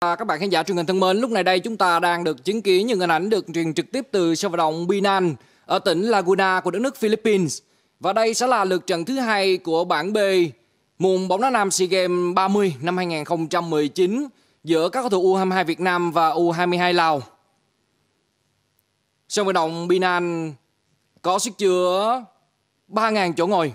Các bạn khán giả truyền hình thân mến, lúc này đây chúng ta đang được chứng kiến những hình ảnh được truyền trực tiếp từ sân vận động Binan ở tỉnh Laguna của đất nước Philippines. Và đây sẽ là lượt trận thứ hai của bảng B mùn bóng đá nam SEA Games 30 năm 2019 giữa các cầu thủ U22 Việt Nam và U22 Lào. Sân vận động Binan có sức chứa 3.000 chỗ ngồi.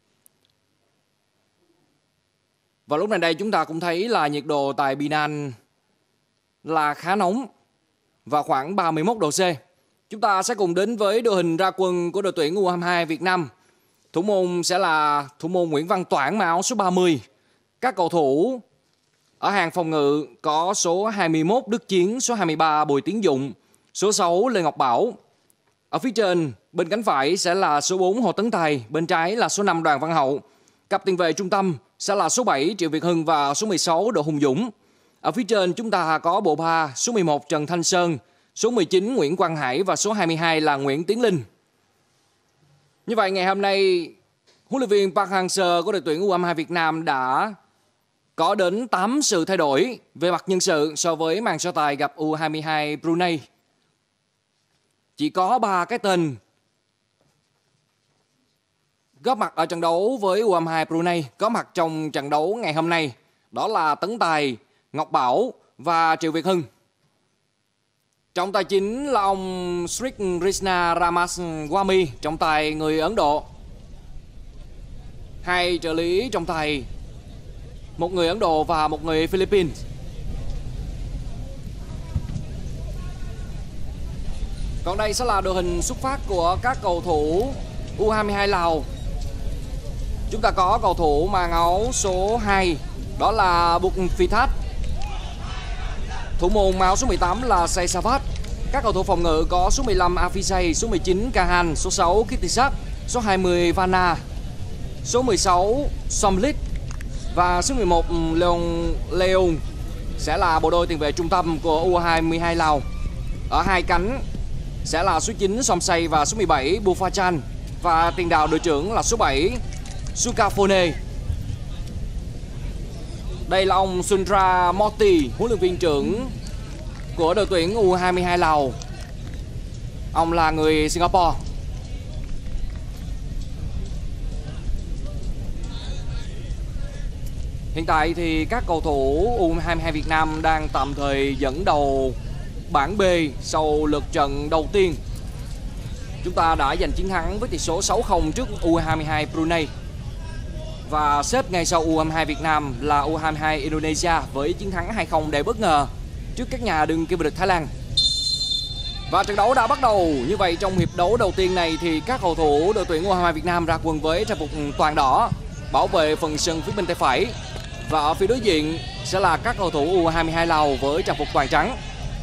Và lúc này đây chúng ta cũng thấy là nhiệt độ tại Binan là khá nóng và khoảng 31 độ C. Chúng ta sẽ cùng đến với đội hình ra quân của đội tuyển U22 Việt Nam. Thủ môn sẽ là thủ môn Nguyễn Văn Toản mặc áo số 30. Các cầu thủ ở hàng phòng ngự có số 21 Đức Chiến, số 23 Bùi Tiến Dụng, số 6 Lê Ngọc Bảo. Ở phía trên, bên cánh phải sẽ là số 4 Hồ Tấn Tài, bên trái là số 5 Đoàn Văn Hậu. Cặp tiền vệ trung tâm sẽ là số 7 Triệu Việt Hưng và số 16 Đỗ Hùng Dũng. Ở phía trên chúng ta có bộ ba số 11 Trần Thanh Sơn, số 19 Nguyễn Quang Hải và số 22 là Nguyễn Tiến Linh. Như vậy ngày hôm nay, huấn luyện viên Park Hang-seo của đội tuyển U22 Việt Nam đã có đến 8 sự thay đổi về mặt nhân sự so với màn so tài gặp U22 Brunei. Chỉ có 3 cái tên góp mặt ở trận đấu với U22 Brunei có mặt trong trận đấu ngày hôm nay. Đó là Tấn Tài, Ngọc Bảo và Triệu Việt Hưng. Trọng tài chính là ông Sri Krishna Ramaswamy, trọng tài người Ấn Độ. 2 trợ lý trọng tài, một người Ấn Độ và một người Philippines. Còn đây sẽ là đội hình xuất phát của các cầu thủ U22 Lào. Chúng ta có cầu thủ mang áo số 2, đó là Bục Phi Thát. Thủ môn mang áo số 18 là Say Savat. Các cầu thủ phòng ngự có số 15 Afisay, số 19 Kahan, số 6 Kittisak, số 20 Vana, số 16 Somlit và số 11 Leon sẽ là bộ đôi tiền vệ trung tâm của U22 Lào. Ở hai cánh sẽ là số 9 Somsay và số 17 Bufachan, và tiền đạo đội trưởng là số 7 Sukafone. Đây là ông Sundra Moti, huấn luyện viên trưởng của đội tuyển U22 Lào. Ông là người Singapore. Hiện tại thì các cầu thủ U22 Việt Nam đang tạm thời dẫn đầu bảng B sau lượt trận đầu tiên. Chúng ta đã giành chiến thắng với tỷ số 6-0 trước U22 Brunei. Và xếp ngay sau U22 Việt Nam là U22 Indonesia với chiến thắng 2-0 đầy bất ngờ trước các nhà đương kim vô địch Thái Lan. Và trận đấu đã bắt đầu. Như vậy trong hiệp đấu đầu tiên này thì các cầu thủ đội tuyển U22 Việt Nam ra quân với trang phục toàn đỏ, bảo vệ phần sân phía bên tay phải. Và ở phía đối diện sẽ là các cầu thủ U22 Lào với trang phục toàn trắng.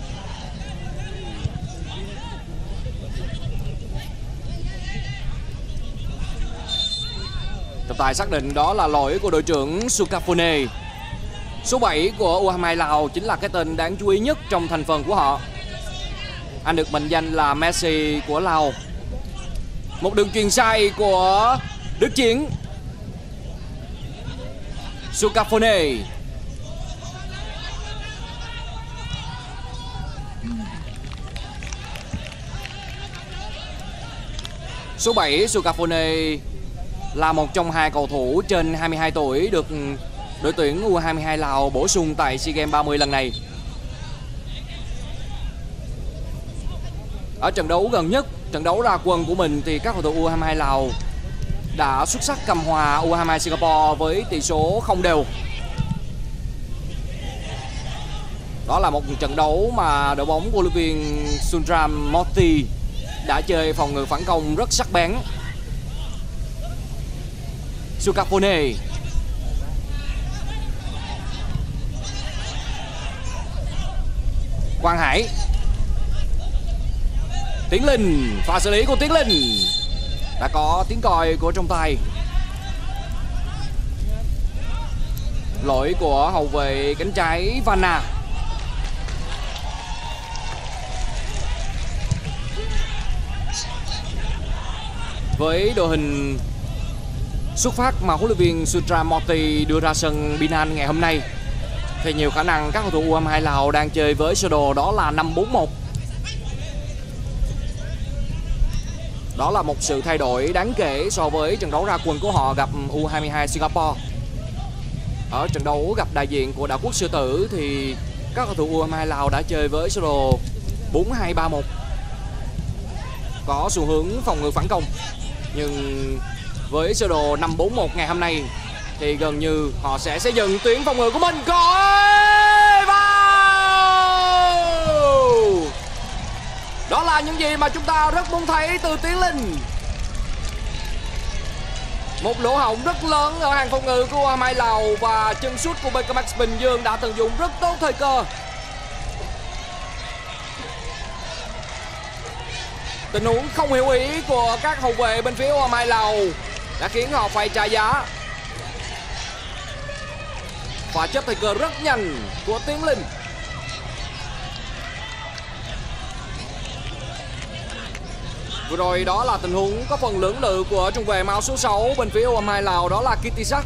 Trọng tài xác định đó là lỗi của đội trưởng Sukafone. Số 7 của U22 Lào chính là cái tên đáng chú ý nhất trong thành phần của họ. Anh được mệnh danh là Messi của Lào. Một đường chuyền sai của Đức Chiến. Sukafone. Số 7 Sukafone là một trong hai cầu thủ trên 22 tuổi được đội tuyển U22 Lào bổ sung tại SEA Games 30 lần này. Ở trận đấu gần nhất, trận đấu ra quân của mình thì các cầu thủ U22 Lào đã xuất sắc cầm hòa U22 Singapore với tỷ số không đều. Đó là một trận đấu mà đội bóng của huấn luyện viên Sundram Moti đã chơi phòng ngự phản công rất sắc bén. Sukafone. Quang Hải. Tiến Linh. Pha xử lý của Tiến Linh. Đã có tiếng còi của trọng tài. Lỗi của hậu vệ cánh trái Vana. Với đội hình xuất phát mà huấn luyện viên Sundram Moti đưa ra sân Binan ngày hôm nay thì nhiều khả năng các cầu thủ U22 Lào đang chơi với sơ đồ đó là 5-4-1. Đó là một sự thay đổi đáng kể so với trận đấu ra quân của họ gặp U22 Singapore. Ở trận đấu gặp đại diện của Đảo quốc Sư Tử thì các cầu thủ U22 Lào đã chơi với sơ đồ 4-2-3-1, có xu hướng phòng ngự phản công. Nhưng với sơ đồ 5-4-1 ngày hôm nay thì gần như họ sẽ xây dựng tuyến phòng ngự của mình. Đó là những gì mà chúng ta rất muốn thấy từ Tiến Linh. Một lỗ hổng rất lớn ở hàng phòng ngự của U22 Lào và chân sút của BKMX Bình Dương đã tận dụng rất tốt thời cơ. Tình huống không hiểu ý của các hậu vệ bên phía U22 Lào đã khiến họ phải trả giá. Và chấp thời cơ rất nhanh của Tiến Linh. Vừa rồi đó là tình huống có phần lưỡng lự của trung vệ áo số 6 bên phía U22 Lào, đó là Kitisak.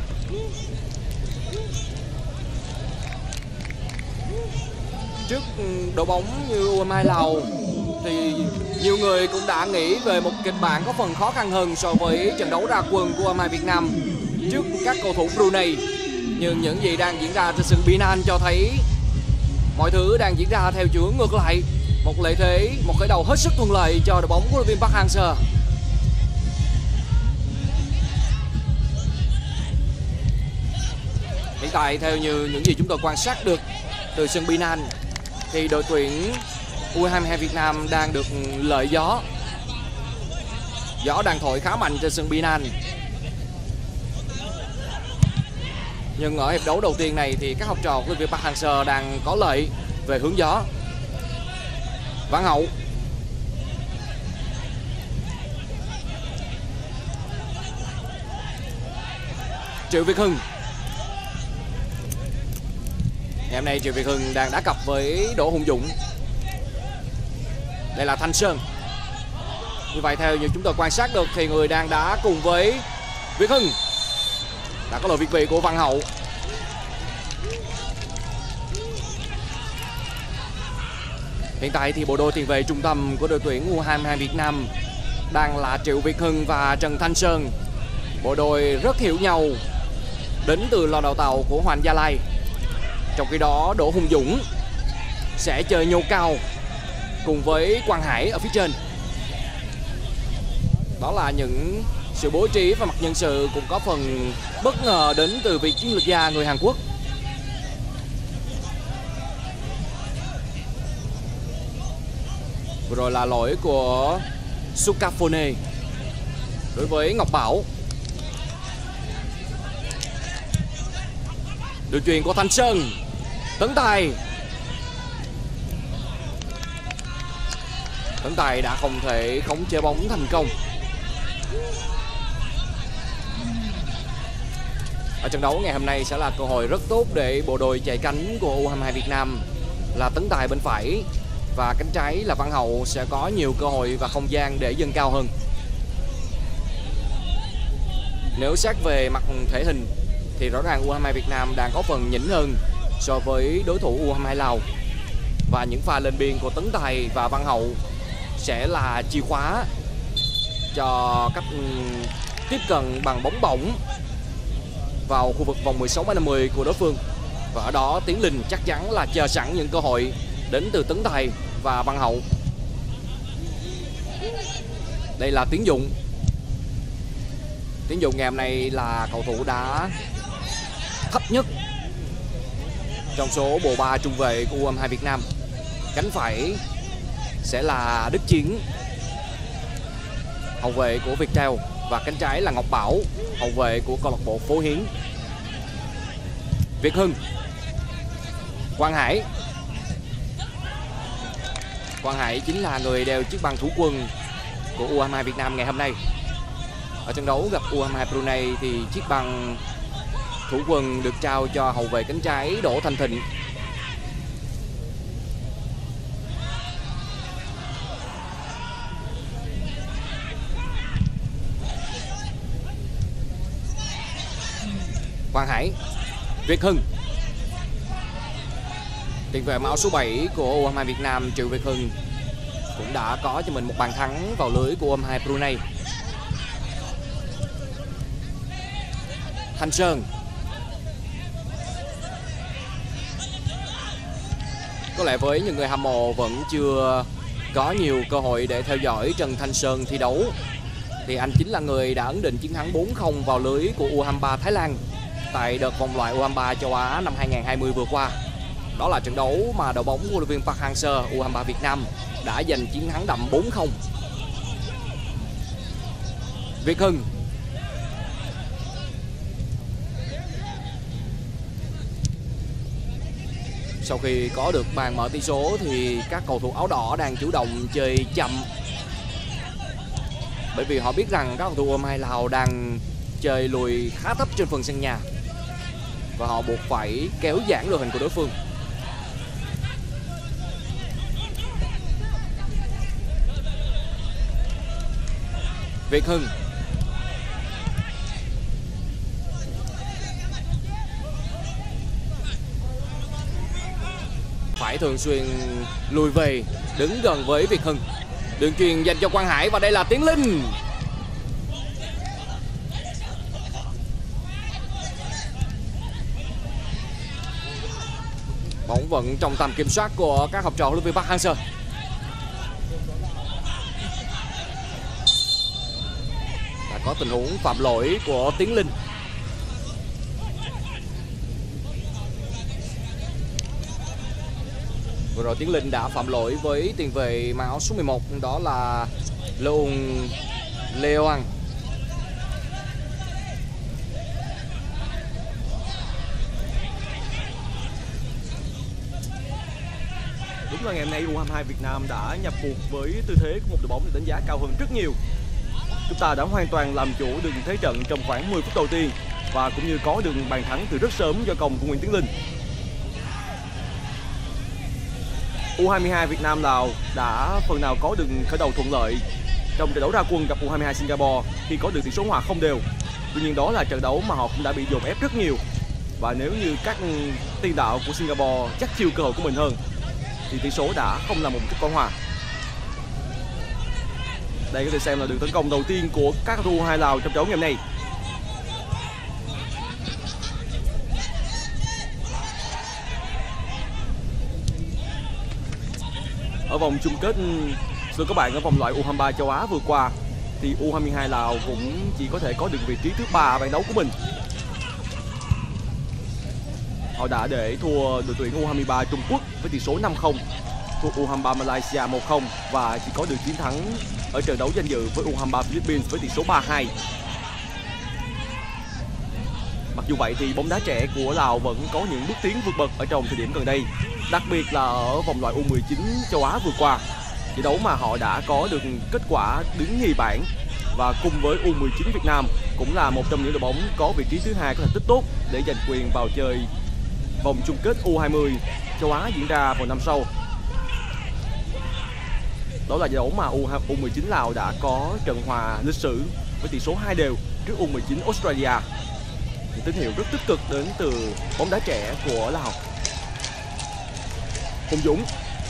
Trước đội bóng như U22 Lào thì nhiều người cũng đã nghĩ về một kịch bản có phần khó khăn hơn so với trận đấu ra quân của U22 Việt Nam trước các cầu thủ Brunei. Nhưng những gì đang diễn ra trên sân Binan cho thấy mọi thứ đang diễn ra theo chiều hướng ngược lại. Một lợi thế, một khởi đầu hết sức thuận lợi cho đội bóng của đội viên Park Hang-seo. Hiện tại theo như những gì chúng tôi quan sát được từ sân Binan thì đội tuyển U22 Việt Nam đang được lợi gió. Gió đang thổi khá mạnh trên sân Binan. Nhưng ở hiệp đấu đầu tiên này thì các học trò của đội viên Park Hang-seo đang có lợi về hướng gió. Văn Hậu, Triệu Việt Hưng. Ngày hôm nay Triệu Việt Hưng đang đá cặp với Đỗ Hùng Dũng. Đây là Thanh Sơn. Như vậy theo như chúng tôi quan sát được thì người đang đá cùng với Việt Hưng đã có lỗi việt vị của Văn Hậu. Hiện tại thì bộ đôi tiền vệ trung tâm của đội tuyển U22 Việt Nam đang là Triệu Việt Hưng và Trần Thanh Sơn. Bộ đôi rất hiểu nhau, đến từ lò đào tạo của Hoàng Gia Lai. Trong khi đó Đỗ Hùng Dũng sẽ chơi nhô cao cùng với Quang Hải ở phía trên. Đó là những sự bố trí và mặt nhân sự cũng có phần bất ngờ đến từ vị chiến lược gia người Hàn Quốc. Vừa rồi là lỗi của Sukafone đối với Ngọc Bảo. Đường chuyền của Thanh Sơn. Tấn Tài. Tấn Tài đã không thể khống chế bóng thành công. Ở trận đấu ngày hôm nay sẽ là cơ hội rất tốt để bộ đôi chạy cánh của U22 Việt Nam là Tấn Tài bên phải và cánh trái là Văn Hậu sẽ có nhiều cơ hội và không gian để dâng cao hơn. Nếu xét về mặt thể hình thì rõ ràng U22 Việt Nam đang có phần nhỉnh hơn so với đối thủ U22 Lào. Và những pha lên biên của Tấn Tài và Văn Hậu sẽ là chìa khóa cho cách tiếp cận bằng bóng bổng vào khu vực vòng 16m50 của đối phương. Và ở đó Tiến Linh chắc chắn là chờ sẵn những cơ hội đến từ Tấn Tài và Văn Hậu. Đây là Tiến Dụng. Tiến Dụng ngày hôm nay là cầu thủ đá thấp nhất trong số bộ ba trung vệ của U22 Việt Nam. Cánh phải sẽ là Đức Chiến, hậu vệ của Viettel, và cánh trái là Ngọc Bảo, hậu vệ của câu lạc bộ Phố Hiến. Việt Hưng, Quang Hải. Quang Hải chính là người đeo chiếc băng thủ quân của U22 Việt Nam ngày hôm nay. Ở trận đấu gặp U22 Brunei thì chiếc băng thủ quân được trao cho hậu vệ cánh trái Đỗ Thanh Thịnh. Quang Hải, Việt Hưng. Tiền vệ áo số 7 của U22 Việt Nam Triệu Việt Hưng cũng đã có cho mình một bàn thắng vào lưới của U22 Brunei. Thanh Sơn. Có lẽ với những người hâm mộ vẫn chưa có nhiều cơ hội để theo dõi Trần Thanh Sơn thi đấu, thì anh chính là người đã ấn định chiến thắng 4-0 vào lưới của U23 Thái Lan tại đợt vòng loại U23 châu Á năm 2020 vừa qua. Đó là trận đấu mà đội bóng của huấn luyện viên Park Hang-seo U23 Việt Nam đã giành chiến thắng đậm 4-0. Việt Hưng. Sau khi có được bàn mở tỷ số thì các cầu thủ áo đỏ đang chủ động chơi chậm, bởi vì họ biết rằng các cầu thủ U22 Lào đang chơi lùi khá thấp trên phần sân nhà và họ buộc phải kéo giãn đội hình của đối phương. Việt Hưng. Phải thường xuyên lùi về, đứng gần với Việt Hưng. Đường chuyền dành cho Quang Hải và đây là Tiến Linh. Bóng vẫn trong tầm kiểm soát của các học trò huấn luyện viên Park Hang-seo. Và có tình huống phạm lỗi của Tiến Linh. Vừa rồi Tiến Linh đã phạm lỗi với tiền vệ áo số 11, đó là Leung Leoang. Đúng là ngày hôm nay U22 Việt Nam đã nhập cuộc với tư thế của một đội bóng được đánh giá cao hơn rất nhiều. Chúng ta đã hoàn toàn làm chủ được thế trận trong khoảng 10 phút đầu tiên và cũng như có được bàn thắng từ rất sớm do công của Nguyễn Tiến Linh. U22 Việt Nam Lào đã phần nào có được khởi đầu thuận lợi trong trận đấu ra quân gặp U22 Singapore khi có được tỷ số hòa không đều. Tuy nhiên đó là trận đấu mà họ cũng đã bị dồn ép rất nhiều, và nếu như các tiền đạo của Singapore chắc chiêu cơ hội của mình hơn thì tỷ số đã không là một kết quả hòa. Đây có thể xem là đường tấn công đầu tiên của các cầu thủ U22 Lào trong trận đấu ngày hôm nay. Ở vòng chung kết thưa các bạn, ở vòng loại U23 châu Á vừa qua thì U22 Lào cũng chỉ có thể có được vị trí thứ 3 bảng đấu của mình. Họ đã để thua đội tuyển U23 Trung Quốc với tỷ số 5-0, thua U23 Malaysia 1-0 và chỉ có được chiến thắng ở trận đấu danh dự với U23 Philippines với tỷ số 3-2. Mặc dù vậy thì bóng đá trẻ của Lào vẫn có những bước tiến vượt bậc ở trong thời điểm gần đây, đặc biệt là ở vòng loại U19 châu Á vừa qua, trận đấu mà họ đã có được kết quả đứng nhì bảng và cùng với U19 Việt Nam cũng là một trong những đội bóng có vị trí thứ 2 có thành tích tốt để giành quyền vào chơi vòng chung kết U20 châu Á diễn ra vào năm sau. Đó là giải đấu mà U19 Lào đã có trận hòa lịch sử với tỷ số 2 đều trước U19 Australia. Những tín hiệu rất tích cực đến từ bóng đá trẻ của Lào. Hùng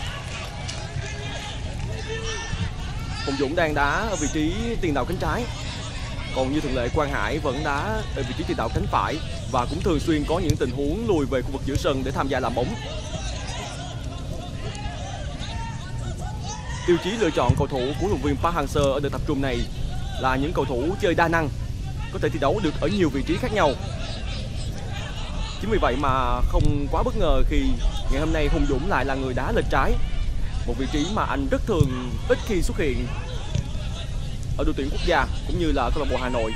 Dũng đang đá ở vị trí tiền đạo cánh trái, còn như thường lệ Quang Hải vẫn đá ở vị trí tiền đạo cánh phải và cũng thường xuyên có những tình huống lùi về khu vực giữa sân để tham gia làm bóng. Tiêu chí lựa chọn cầu thủ của huấn luyện viên Park Hang-seo ở đợt tập trung này là những cầu thủ chơi đa năng, có thể thi đấu được ở nhiều vị trí khác nhau. Chính vì vậy mà không quá bất ngờ khi ngày hôm nay Hùng Dũng lại là người đá lệch trái, một vị trí mà anh rất thường ít khi xuất hiện ở đội tuyển quốc gia cũng như là câu lạc bộ Hà Nội.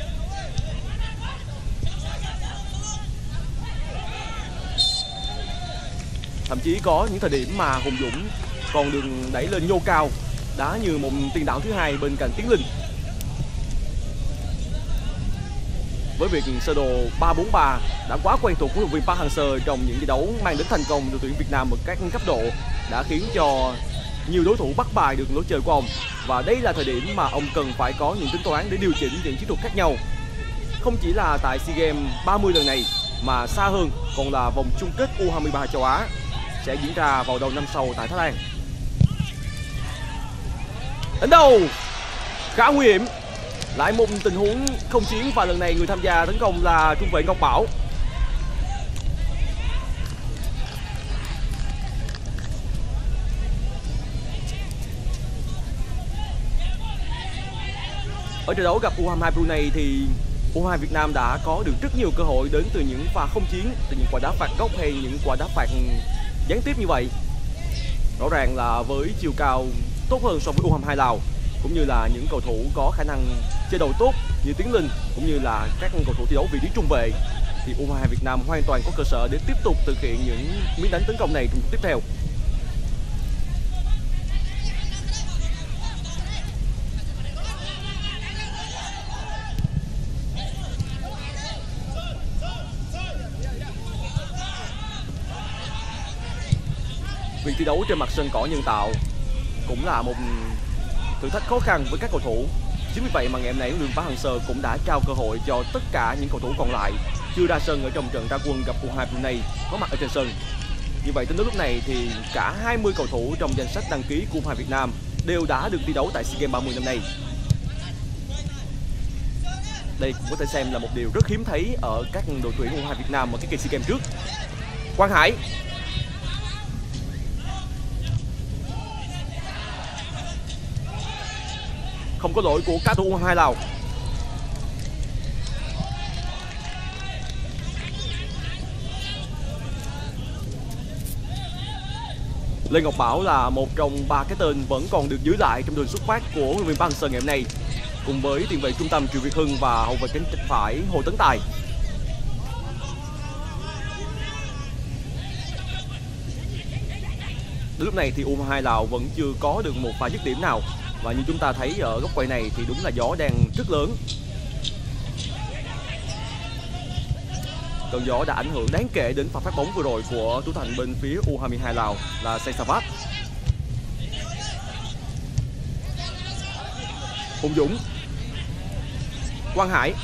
Thậm chí có những thời điểm mà Hùng Dũng còn được đẩy lên nhô cao, đá như một tiền đạo thứ hai bên cạnh Tiến Linh. Với việc sơ đồ 3-4-3 đã quá quen thuộc của huấn luyện viên Park Hang-seo trong những trận đấu mang đến thành công đội tuyển Việt Nam ở các cấp độ đã khiến cho nhiều đối thủ bắt bài được lối chơi của ông, và đây là thời điểm mà ông cần phải có những tính toán để điều chỉnh những chiến thuật khác nhau, không chỉ là tại SEA Games 30 lần này mà xa hơn còn là vòng chung kết U23 châu Á, sẽ diễn ra vào đầu năm sau tại Thái Lan. Đánh đầu khá nguy hiểm, lại một tình huống không chiến và lần này người tham gia tấn công là trung vệ Ngọc Bảo. Ở trận đấu gặp U22 Brunei thì U22 Việt Nam đã có được rất nhiều cơ hội đến từ những pha không chiến, từ những quả đá phạt góc hay những quả đá phạt gián tiếp như vậy. Rõ ràng là với chiều cao tốt hơn so với U22 Lào, cũng như là những cầu thủ có khả năng chơi đầu tốt như Tiến Linh, cũng như là các cầu thủ thi đấu vị trí trung vệ, thì U22 Việt Nam hoàn toàn có cơ sở để tiếp tục thực hiện những miếng đánh tấn công này trong tiếp theo. Việc thi đấu trên mặt sân cỏ nhân tạo cũng là một thử thách khó khăn với các cầu thủ. Chính vì vậy mà ngày hôm nay huấn luyện viên Park Hang-seo cũng đã trao cơ hội cho tất cả những cầu thủ còn lại chưa ra sân ở trong trận ra quân gặp U22 Brunei có mặt ở trên sân. Như vậy tính đến lúc này thì cả 20 cầu thủ trong danh sách đăng ký của U22 Việt Nam đều đã được thi đấu tại SEA Games 30 năm nay. Đây cũng có thể xem là một điều rất hiếm thấy ở các đội tuyển U22 Việt Nam ở cái kỳ SEA Games trước. Quang Hải không có lỗi của các thủ U22 Lào. Lê Ngọc Bảo là một trong 3 cái tên vẫn còn được giữ lại trong đường xuất phát của huấn luyện viên Park Hang-seo ngày hôm nay, cùng với tiền vệ trung tâm Triệu Việt Hưng và hậu vệ cánh phải Hồ Tấn Tài. Đến lúc này thì U22 Lào vẫn chưa có được một pha dứt điểm nào, và như chúng ta thấy ở góc quay này thì đúng là gió đang rất lớn. Cơn gió đã ảnh hưởng đáng kể đến pha phát bóng vừa rồi của thủ thành bên phía U22 Lào là Saisavat. Hùng Dũng, Quang Hải,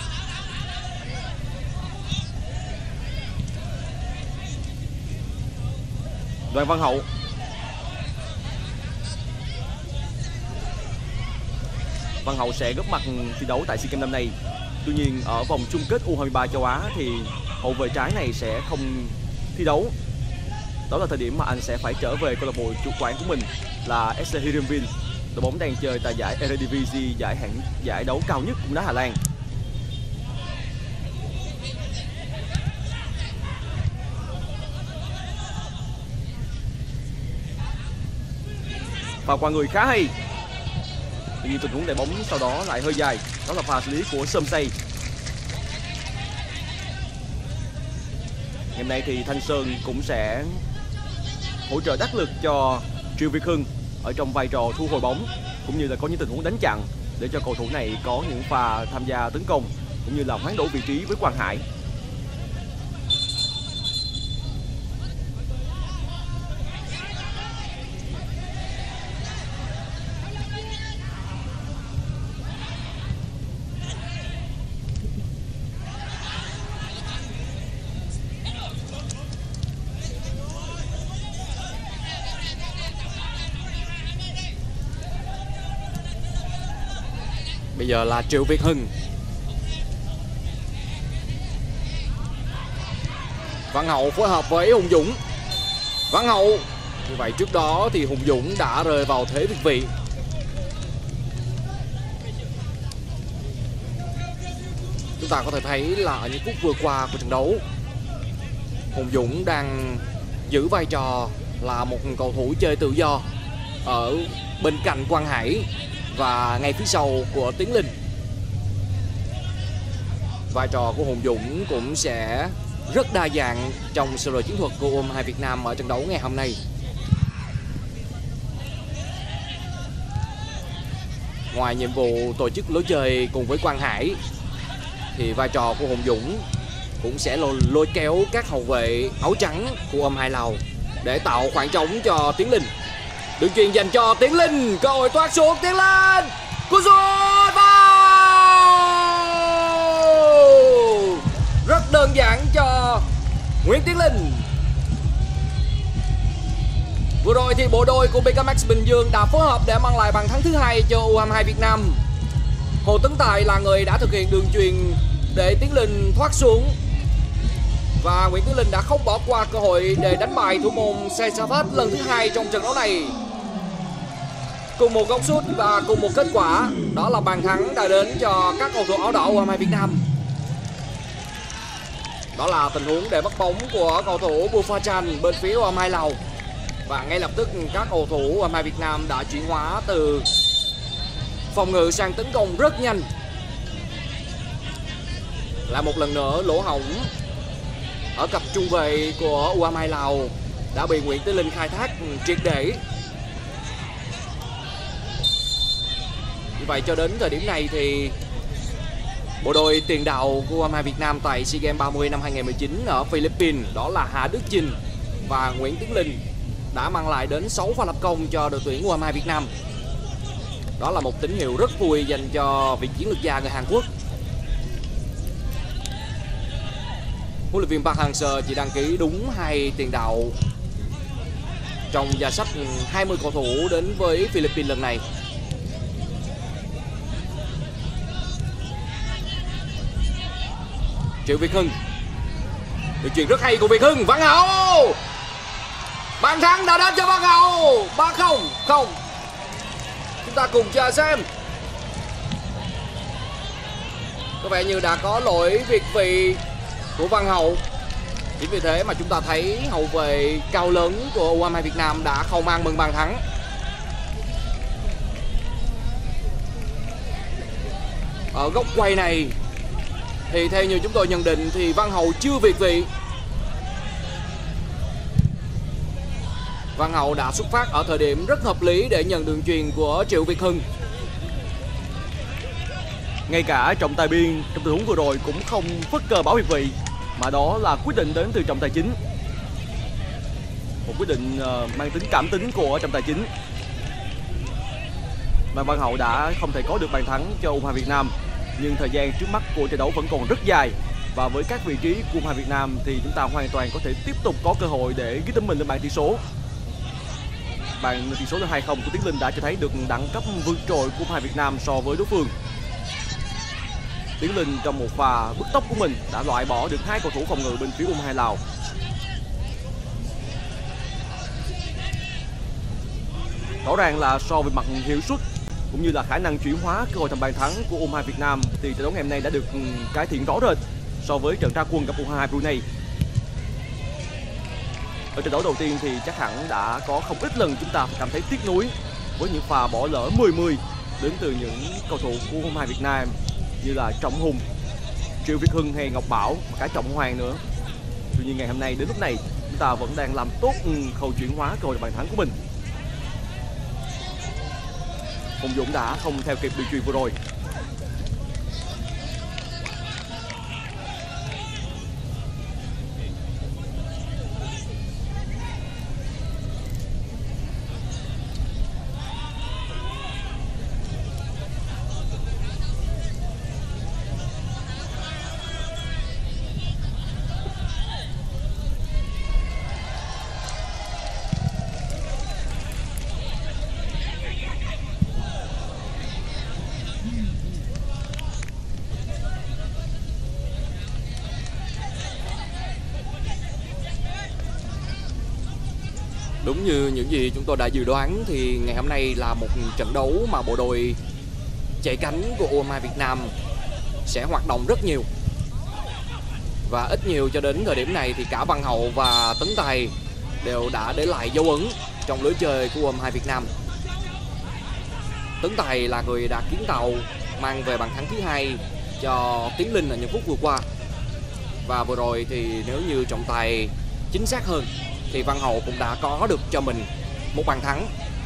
Đoàn Văn Hậu, Văn Hậu sẽ góp mặt thi đấu tại SEA Games năm nay. Tuy nhiên ở vòng chung kết U23 châu Á thì hậu vệ trái này sẽ không thi đấu. Đó là thời điểm mà anh sẽ phải trở về câu lạc bộ chủ quản của mình là SC Heerenveen, đội bóng đang chơi tại giải Eredivisie, giải đấu cao nhất của đá Hà Lan. Và qua người khá hay. Tuy nhiên tình huống đẩy bóng sau đó lại hơi dài. Đó là pha xử lý của Somsay. Ngày hôm nay thì Thanh Sơn cũng sẽ hỗ trợ đắc lực cho Triệu Việt Hưng ở trong vai trò thu hồi bóng, cũng như là có những tình huống đánh chặn để cho cầu thủ này có những pha tham gia tấn công, cũng như là hoán đổi vị trí với Quang Hải. Bây giờ là Triệu Việt Hưng. Văn Hậu phối hợp với Hùng Dũng. Văn Hậu. Như vậy trước đó thì Hùng Dũng đã rơi vào thế việt vị. Chúng ta có thể thấy là ở những phút vừa qua của trận đấu, Hùng Dũng đang giữ vai trò là một cầu thủ chơi tự do ở bên cạnh Quang Hải và ngay phía sau của Tiến Linh. Vai trò của Hùng Dũng cũng sẽ rất đa dạng trong sơ đồ chiến thuật của U22 Việt Nam ở trận đấu ngày hôm nay. Ngoài nhiệm vụ tổ chức lối chơi cùng với Quang Hải thì vai trò của Hùng Dũng cũng sẽ lôi kéo các hậu vệ áo trắng của U22 Lào để tạo khoảng trống cho Tiến Linh. Đường chuyền dành cho Tiến Linh, cơ hội toát xuống Tiến Linh, cú sút vào, rất đơn giản cho Nguyễn Tiến Linh. Vừa rồi thì bộ đôi của BKMX Bình Dương đã phối hợp để mang lại bàn thắng thứ hai cho U22 Việt Nam. Hồ Tấn Tài là người đã thực hiện đường chuyền để Tiến Linh thoát xuống, và Nguyễn Tiến Linh đã không bỏ qua cơ hội để đánh bại thủ môn Sesafat lần thứ hai trong trận đấu này. Cùng một góc sút và cùng một kết quả, đó là bàn thắng đã đến cho các cầu thủ áo đỏ U22 Việt Nam. Đó là tình huống để bắt bóng của cầu thủ Bufachan bên phía U22 Lào. Và ngay lập tức các cầu thủ U22 Việt Nam đã chuyển hóa từ phòng ngự sang tấn công rất nhanh. Lại một lần nữa lỗ hổng ở cặp trung vệ của U22 Lào đã bị Nguyễn Tiến Linh khai thác triệt để. Như vậy cho đến thời điểm này thì bộ đôi tiền đạo của U22 Việt Nam tại SEA Games 30 năm 2019 ở Philippines, đó là Hà Đức Chinh và Nguyễn Tiến Linh, đã mang lại đến 6 pha lập công cho đội tuyển U22 Việt Nam. Đó là một tín hiệu rất vui dành cho vị chiến lược gia người Hàn Quốc. Huấn luyện viên Park Hang-seo chỉ đăng ký đúng 2 tiền đạo trong danh sách 20 cầu thủ đến với Philippines lần này. Triệu Việt Hưng, được chuyền rất hay của Việt Hưng. Văn Hậu, bàn thắng đã đến cho Văn Hậu. 3-0. Chúng ta cùng chờ xem. Có vẻ như đã có lỗi việt vị của Văn Hậu. Chính vì thế mà chúng ta thấy hậu vệ cao lớn của U22 Việt Nam đã không ăn mừng bàn thắng. Ở góc quay này thì theo như chúng tôi nhận định thì Văn Hậu chưa việt vị. Văn Hậu đã xuất phát ở thời điểm rất hợp lý để nhận đường chuyền của Triệu Việt Hưng. Ngay cả trọng tài biên trong tình huống vừa rồi cũng không phất cờ báo việt vị, mà đó là quyết định đến từ trọng tài chính. Một quyết định mang tính cảm tính của trọng tài chính. Và Văn Hậu đã không thể có được bàn thắng cho U22 Việt Nam, nhưng thời gian trước mắt của trận đấu vẫn còn rất dài. Và với các vị trí của U22 Việt Nam thì chúng ta hoàn toàn có thể tiếp tục có cơ hội để ghi tên mình lên bảng tỷ số. Bàn tỷ số là 2-0 của Tiến Linh đã cho thấy được đẳng cấp vượt trội của U22 Việt Nam so với đối phương. Tiến Linh trong một pha bứt tốc của mình đã loại bỏ được 2 cầu thủ phòng ngự bên phía U22 Lào. Rõ ràng là so với mặt hiệu suất cũng như là khả năng chuyển hóa cơ hội thành bàn thắng của U22 Việt Nam thì trận đấu ngày hôm nay đã được cải thiện rõ rệt so với trận ra quân gặp U22 Brunei. Ở trận đấu đầu tiên thì chắc hẳn đã có không ít lần chúng ta cảm thấy tiếc nuối với những pha bỏ lỡ 10-10 đến từ những cầu thủ của U22 Việt Nam như là Trọng Hùng, Triệu Việt Hưng hay Ngọc Bảo và cả Trọng Hoàng nữa. Tuy nhiên ngày hôm nay đến lúc này chúng ta vẫn đang làm tốt khâu chuyển hóa cơ hội bàn thắng của mình. Hùng Dũng đã không theo kịp đường chuyền vừa rồi. Đúng như những gì chúng tôi đã dự đoán thì ngày hôm nay là một trận đấu mà bộ đôi chạy cánh của U22 Việt Nam sẽ hoạt động rất nhiều. Và ít nhiều cho đến thời điểm này thì cả Văn Hậu và Tấn Tài đều đã để lại dấu ấn trong lối chơi của U22 Việt Nam. Tấn Tài là người đã kiến tạo mang về bàn thắng thứ hai cho Tiến Linh ở những phút vừa qua. Và vừa rồi thì nếu như trọng tài chính xác hơn thì Văn Hậu cũng đã có được cho mình một bàn thắng.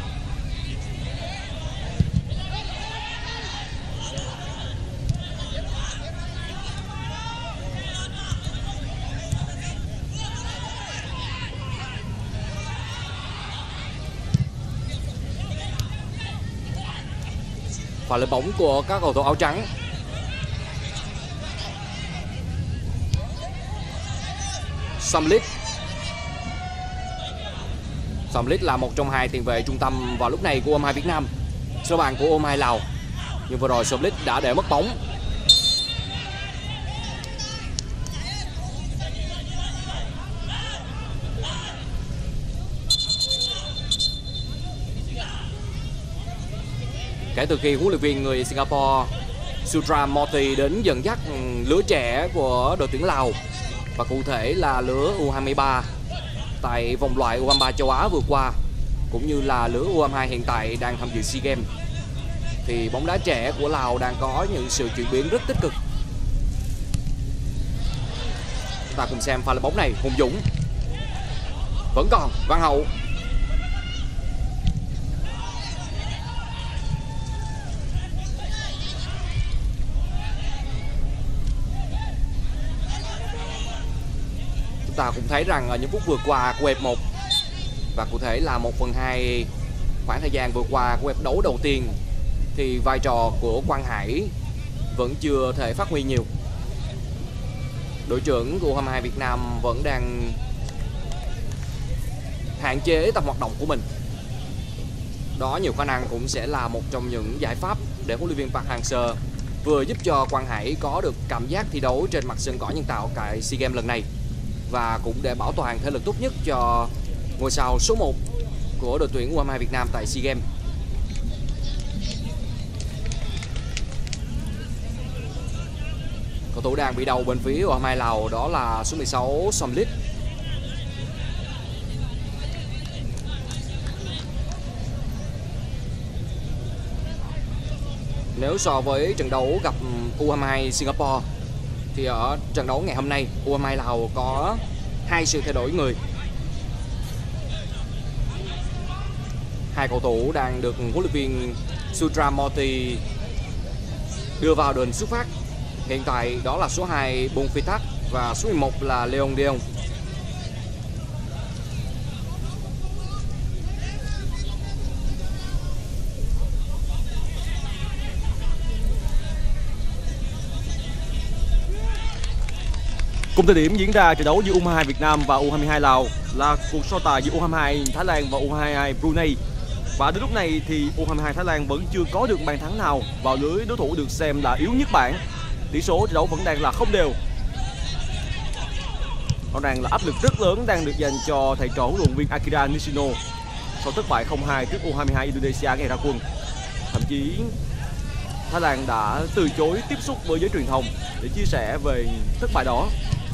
Pha lên bóng của các cầu thủ áo trắng. Samlit. Somlit là một trong hai tiền vệ trung tâm vào lúc này của U22 Việt Nam, số bàn của U22 Lào. Nhưng vừa rồi Somlit đã để mất bóng. Kể từ khi huấn luyện viên người Singapore Sutram Moti đến dẫn dắt lứa trẻ của đội tuyển Lào, và cụ thể là lứa U23 tại vòng loại U23 châu Á vừa qua, cũng như là lứa U22 hiện tại đang tham dự SEA Games, thì bóng đá trẻ của Lào đang có những sự chuyển biến rất tích cực. Chúng ta cùng xem pha lên bóng này. Hùng Dũng vẫn còn. Văn Hậu. Chúng ta cũng thấy rằng ở những phút vừa qua của hiệp 1, và cụ thể là 1/2 khoảng thời gian vừa qua của hiệp đấu đầu tiên, thì vai trò của Quang Hải vẫn chưa thể phát huy nhiều. Đội trưởng của U22 Việt Nam vẫn đang hạn chế tầm hoạt động của mình. Đó nhiều khả năng cũng sẽ là một trong những giải pháp để huấn luyện viên Park Hang-seo vừa giúp cho Quang Hải có được cảm giác thi đấu trên mặt sân cỏ nhân tạo tại SEA Games lần này, và cũng để bảo toàn thể lực tốt nhất cho ngôi sao số 1 của đội tuyển U22 Việt Nam tại SEA Games. Cầu thủ đang bị đầu bên phía U22 Lào đó là số 16 Somlit. Nếu so với trận đấu gặp U22 Singapore thì ở trận đấu ngày hôm nay U22 Lào có 2 sự thay đổi người. Hai cầu thủ đang được huấn luyện viên Sutram Moti đưa vào đội hình xuất phát. Hiện tại đó là số 2 Bongfitat và số 11 là Leon Deong. Cùng thời điểm diễn ra trận đấu giữa U22 Việt Nam và U22 Lào là cuộc so tài giữa U22 Thái Lan và U22 Brunei. Và đến lúc này thì U22 Thái Lan vẫn chưa có được bàn thắng nào vào lưới đối thủ được xem là yếu nhất bảng. Tỷ số trận đấu vẫn đang là không đều. Rõ ràng là áp lực rất lớn đang được dành cho thầy trò huấn luyện viên Akira Nishino sau thất bại 0-2 trước U22 Indonesia ngày ra quân. Thậm chí Thái Lan đã từ chối tiếp xúc với giới truyền thông để chia sẻ về thất bại đó.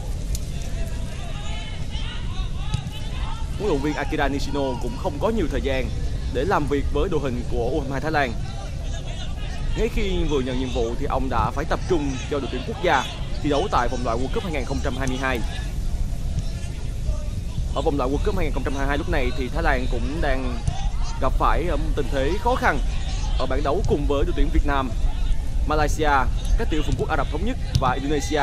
Huấn luyện viên Akira Nishino cũng không có nhiều thời gian để làm việc với đội hình của U22 Thái Lan. Ngay khi vừa nhận nhiệm vụ thì ông đã phải tập trung cho đội tuyển quốc gia thi đấu tại vòng loại World Cup 2022. Ở vòng loại World Cup 2022 lúc này thì Thái Lan cũng đang gặp phải một tình thế khó khăn ở bảng đấu cùng với đội tuyển Việt Nam, Malaysia, các tiểu vương quốc Ả Rập Thống Nhất và Indonesia.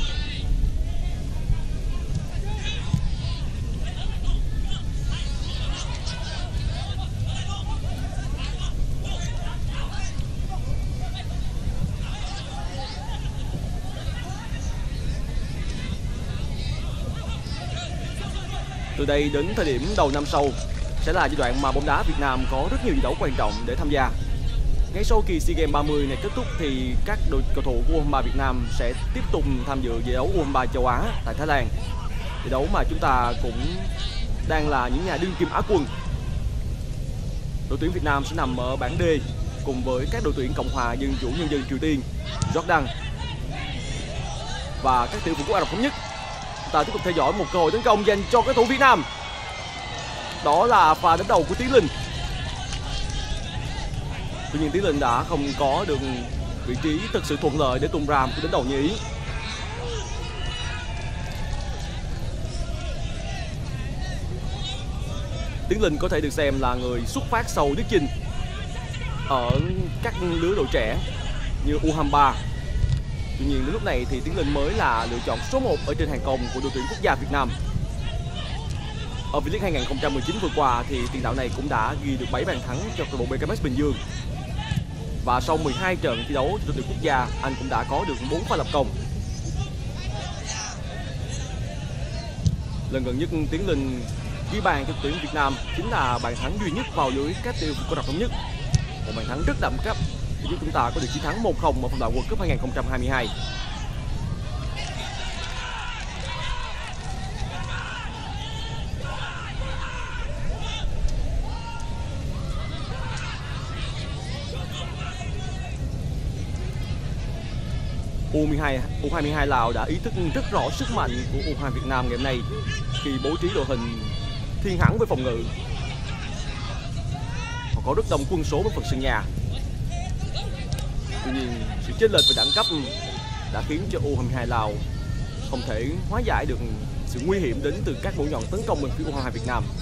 Từ đây đến thời điểm đầu năm sau sẽ là giai đoạn mà bóng đá Việt Nam có rất nhiều giải đấu quan trọng để tham gia. Ngay sau kỳ SEA Games 30 này kết thúc thì các đội cầu thủ của U23 Việt Nam sẽ tiếp tục tham dự giải đấu U23 châu Á tại Thái Lan. Giải đấu mà chúng ta cũng đang là những nhà đương kim Á quân. Đội tuyển Việt Nam sẽ nằm ở bảng D cùng với các đội tuyển Cộng hòa Dân chủ Nhân dân Triều Tiên, Jordan và các tiểu vương quốc Ả Rập Thống Nhất. Ta tiếp tục theo dõi một cơ hội tấn công dành cho các thủ Việt Nam. Đó là pha đánh đầu của Tiến Linh. Tuy nhiên Tiến Linh đã không có được vị trí thực sự thuận lợi để tung ra một cú đánh đầu như ý. Tiến Linh có thể được xem là người xuất phát sau Đức Chinh ở các lứa đội trẻ như U23. Tuy nhiên đến lúc này thì Tiến Linh mới là lựa chọn số 1 ở trên hàng công của đội tuyển quốc gia Việt Nam. Ở V-League 2019 vừa qua thì tiền đạo này cũng đã ghi được 7 bàn thắng cho câu lạc bộ BKMX Bình Dương. Và sau 12 trận thi đấu cho đội tuyển quốc gia, anh cũng đã có được 4 pha lập công. Lần gần nhất Tiến Linh ghi bàn cho đội tuyển Việt Nam chính là bàn thắng duy nhất vào lưới các tiêu của đội thống nhất. Một bàn thắng rất đậm cấp để giúp chúng ta có được chiến thắng 1-0 ở vòng loại World Cup 2022. U22 Lào đã ý thức rất rõ sức mạnh của U22 Việt Nam ngày hôm nay khi bố trí đội hình thiên hẳn với phòng ngự. Họ có rất đông quân số bên phần sân nhà. Tuy nhiên, sự chênh lệch về đẳng cấp đã khiến cho U22 Lào không thể hóa giải được sự nguy hiểm đến từ các mũi nhọn tấn công bên phía U22 Việt Nam.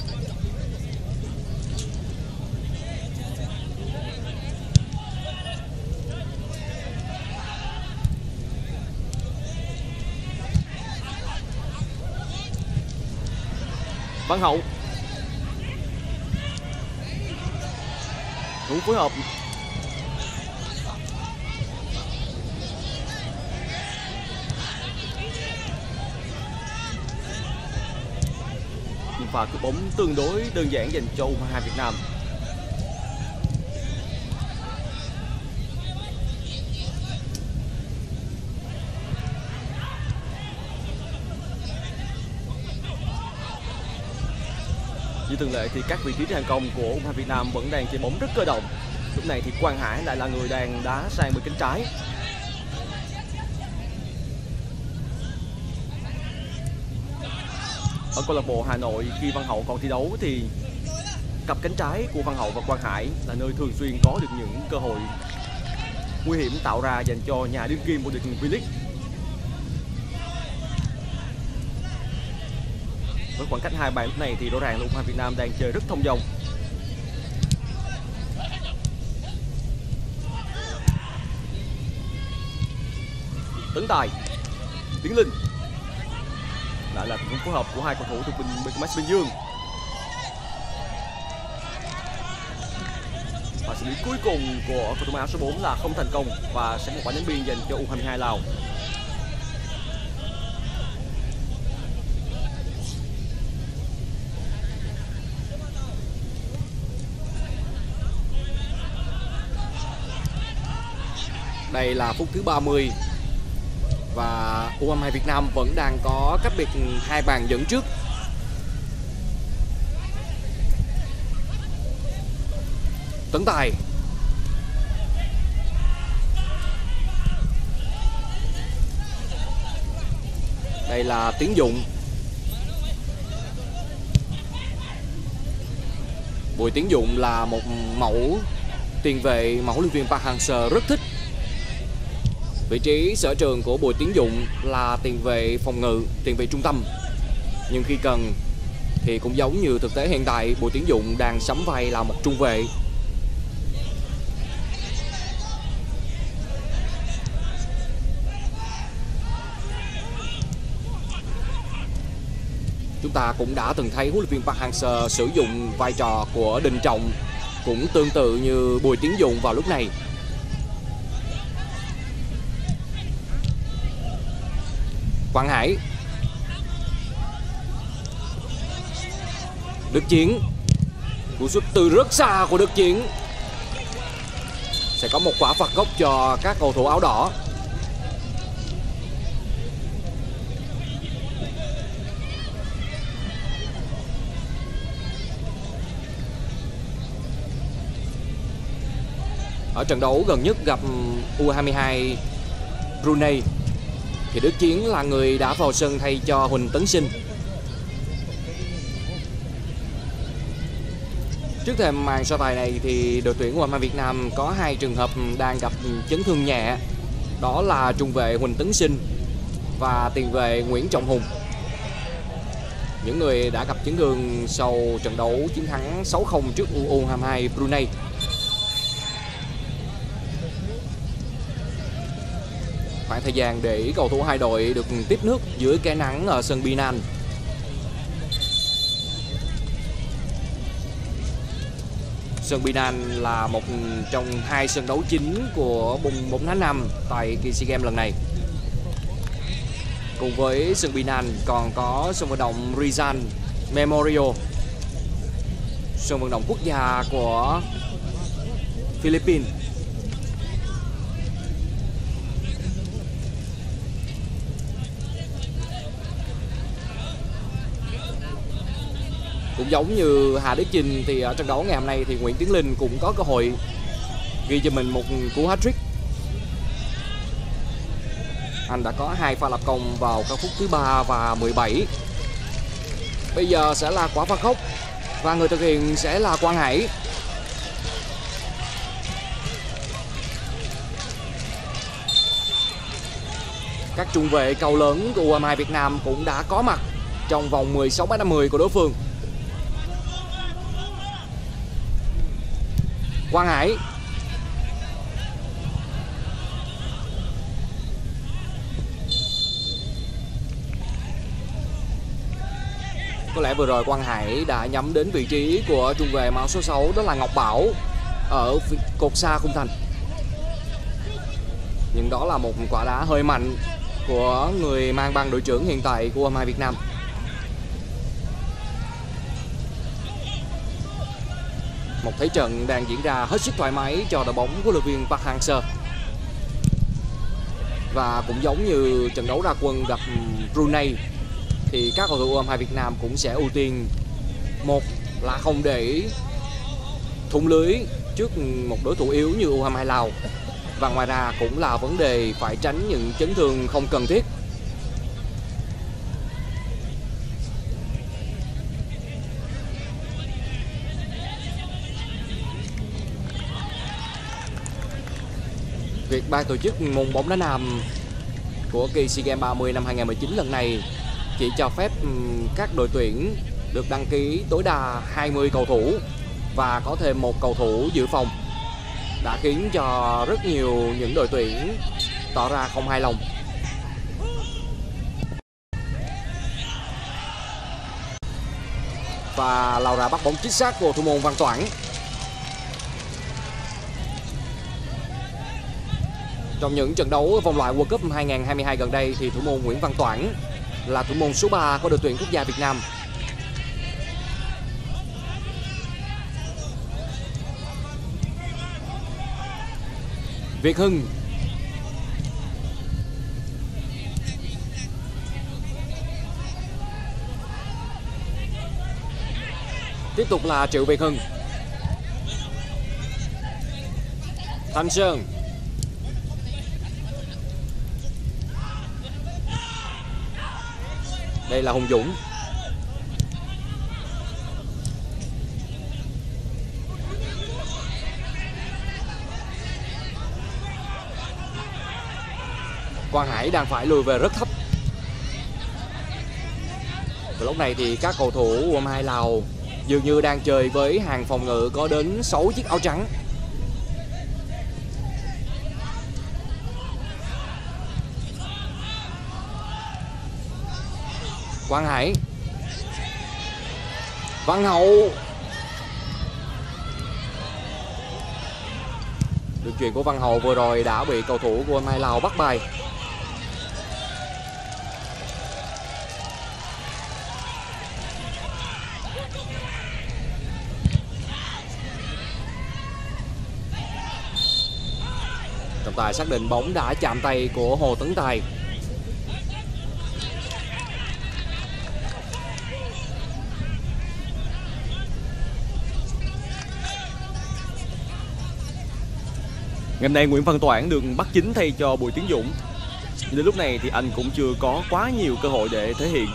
Văn Hậu cũng phối hợp. Và cú bóng tương đối đơn giản dành cho U22 Việt Nam. Như thường lệ thì các vị trí trên hàng công của U22 Việt Nam vẫn đang chơi bóng rất cơ động. Lúc này thì Quang Hải lại là người đang đá sang bên cánh trái. Ở câu lạc bộ Hà Nội khi Văn Hậu còn thi đấu thì cặp cánh trái của Văn Hậu và Quang Hải là nơi thường xuyên có được những cơ hội nguy hiểm tạo ra dành cho nhà đương kim vô địch V-League. Với khoảng cách hai bàn lúc này thì rõ ràng là U22 Việt Nam đang chơi rất thông dong. Tấn Tài, Tiến Linh, lại là những phối hợp của hai cầu thủ thuộc BKMX Bình Dương. Và xử lý cuối cùng của cầu thủ áo số 4 là không thành công và sẽ một quả ném biên dành cho U22 Lào. Đây là phút thứ 30 và U22 Việt Nam vẫn đang có cách biệt 2 bàn dẫn trước. Tấn Tài, đây là Tiến Dụng. Bùi Tiến Dụng là một mẫu tiền vệ mà huấn luyện viên Park Hang-seo rất thích. Vị trí sở trường của Bùi Tiến Dụng là tiền vệ phòng ngự, tiền vệ trung tâm. Nhưng khi cần thì cũng giống như thực tế hiện tại, Bùi Tiến Dụng đang sắm vai là một trung vệ. Chúng ta cũng đã từng thấy huấn luyện viên Park Hang-seo sử dụng vai trò của Đình Trọng cũng tương tự như Bùi Tiến Dụng vào lúc này. Quang Hải, Đức Chiến, cú sút từ rất xa của Đức Chiến. Sẽ có một quả phạt góc cho các cầu thủ áo đỏ. Ở trận đấu gần nhất gặp U22 Brunei thì Đức Chiến là người đã vào sân thay cho Huỳnh Tấn Sinh. Trước thềm màn so tài này thì đội tuyển U22 Việt Nam có 2 trường hợp đang gặp chấn thương nhẹ. Đó là trung vệ Huỳnh Tấn Sinh và tiền vệ Nguyễn Trọng Hùng. Những người đã gặp chấn thương sau trận đấu chiến thắng 6-0 trước U22 Brunei. Khoảng thời gian để cầu thủ hai đội được tiếp nước dưới cái nắng ở sân Binan. Sân Binan là một trong 2 sân đấu chính của bóng đá nam tại kỳ SEA Games lần này. Cùng với sân Binan còn có sân vận động Rizal Memorial sân vận động quốc gia của Philippines. Cũng giống như Hà Đức Chinh thì ở trận đấu ngày hôm nay thì Nguyễn Tiến Linh cũng có cơ hội ghi cho mình một cú hat-trick. Anh đã có 2 pha lập công vào các phút thứ 3 và 17. Bây giờ sẽ là quả phạt góc và người thực hiện sẽ là Quang Hải. Các trung vệ cầu lớn của U22 Việt Nam cũng đã có mặt trong vòng 16m50 của đối phương. Quang Hải. Có lẽ vừa rồi Quang Hải đã nhắm đến vị trí của trung vệ mã số 6, đó là Ngọc Bảo ở cột xa khung thành. Nhưng đó là một quả đá hơi mạnh của người mang băng đội trưởng hiện tại của U22 Việt Nam. Một thế trận đang diễn ra hết sức thoải mái cho đội bóng của huấn luyện viên Park Hang-seo. Và cũng giống như trận đấu ra quân gặp Brunei thì các cầu thủ U22 Việt Nam cũng sẽ ưu tiên, một là không để thủng lưới trước một đối thủ yếu như U22 Lào, và ngoài ra cũng là vấn đề phải tránh những chấn thương không cần thiết. Việc ban tổ chức môn bóng đá nam của kỳ SEA Games 30 năm 2019 lần này chỉ cho phép các đội tuyển được đăng ký tối đa 20 cầu thủ và có thêm một cầu thủ dự phòng, đã khiến cho rất nhiều những đội tuyển tỏ ra không hài lòng. Và lao ra bắt bóng chính xác của thủ môn Văn Toản. Trong những trận đấu vòng loại World Cup 2022 gần đây thì thủ môn Nguyễn Văn Toản là thủ môn số 3 của đội tuyển quốc gia Việt Nam. Việt Hưng. Tiếp tục là Triệu Việt Hưng. Thanh Sơn. Đây là Hùng Dũng. Quang Hải đang phải lùi về rất thấp. Và lúc này thì các cầu thủ U22 Lào dường như đang chơi với hàng phòng ngự có đến 6 chiếc áo trắng. Quang Hải. Văn Hậu. Đường chuyền của Văn Hậu vừa rồi đã bị cầu thủ của U22 Lào bắt bài. Trọng tài xác định bóng đã chạm tay của Hồ Tấn Tài. Ngày hôm nay Nguyễn Văn Toản được bắt chính thay cho Bùi Tiến Dũng. Nhưng đến lúc này thì anh cũng chưa có quá nhiều cơ hội để thể hiện.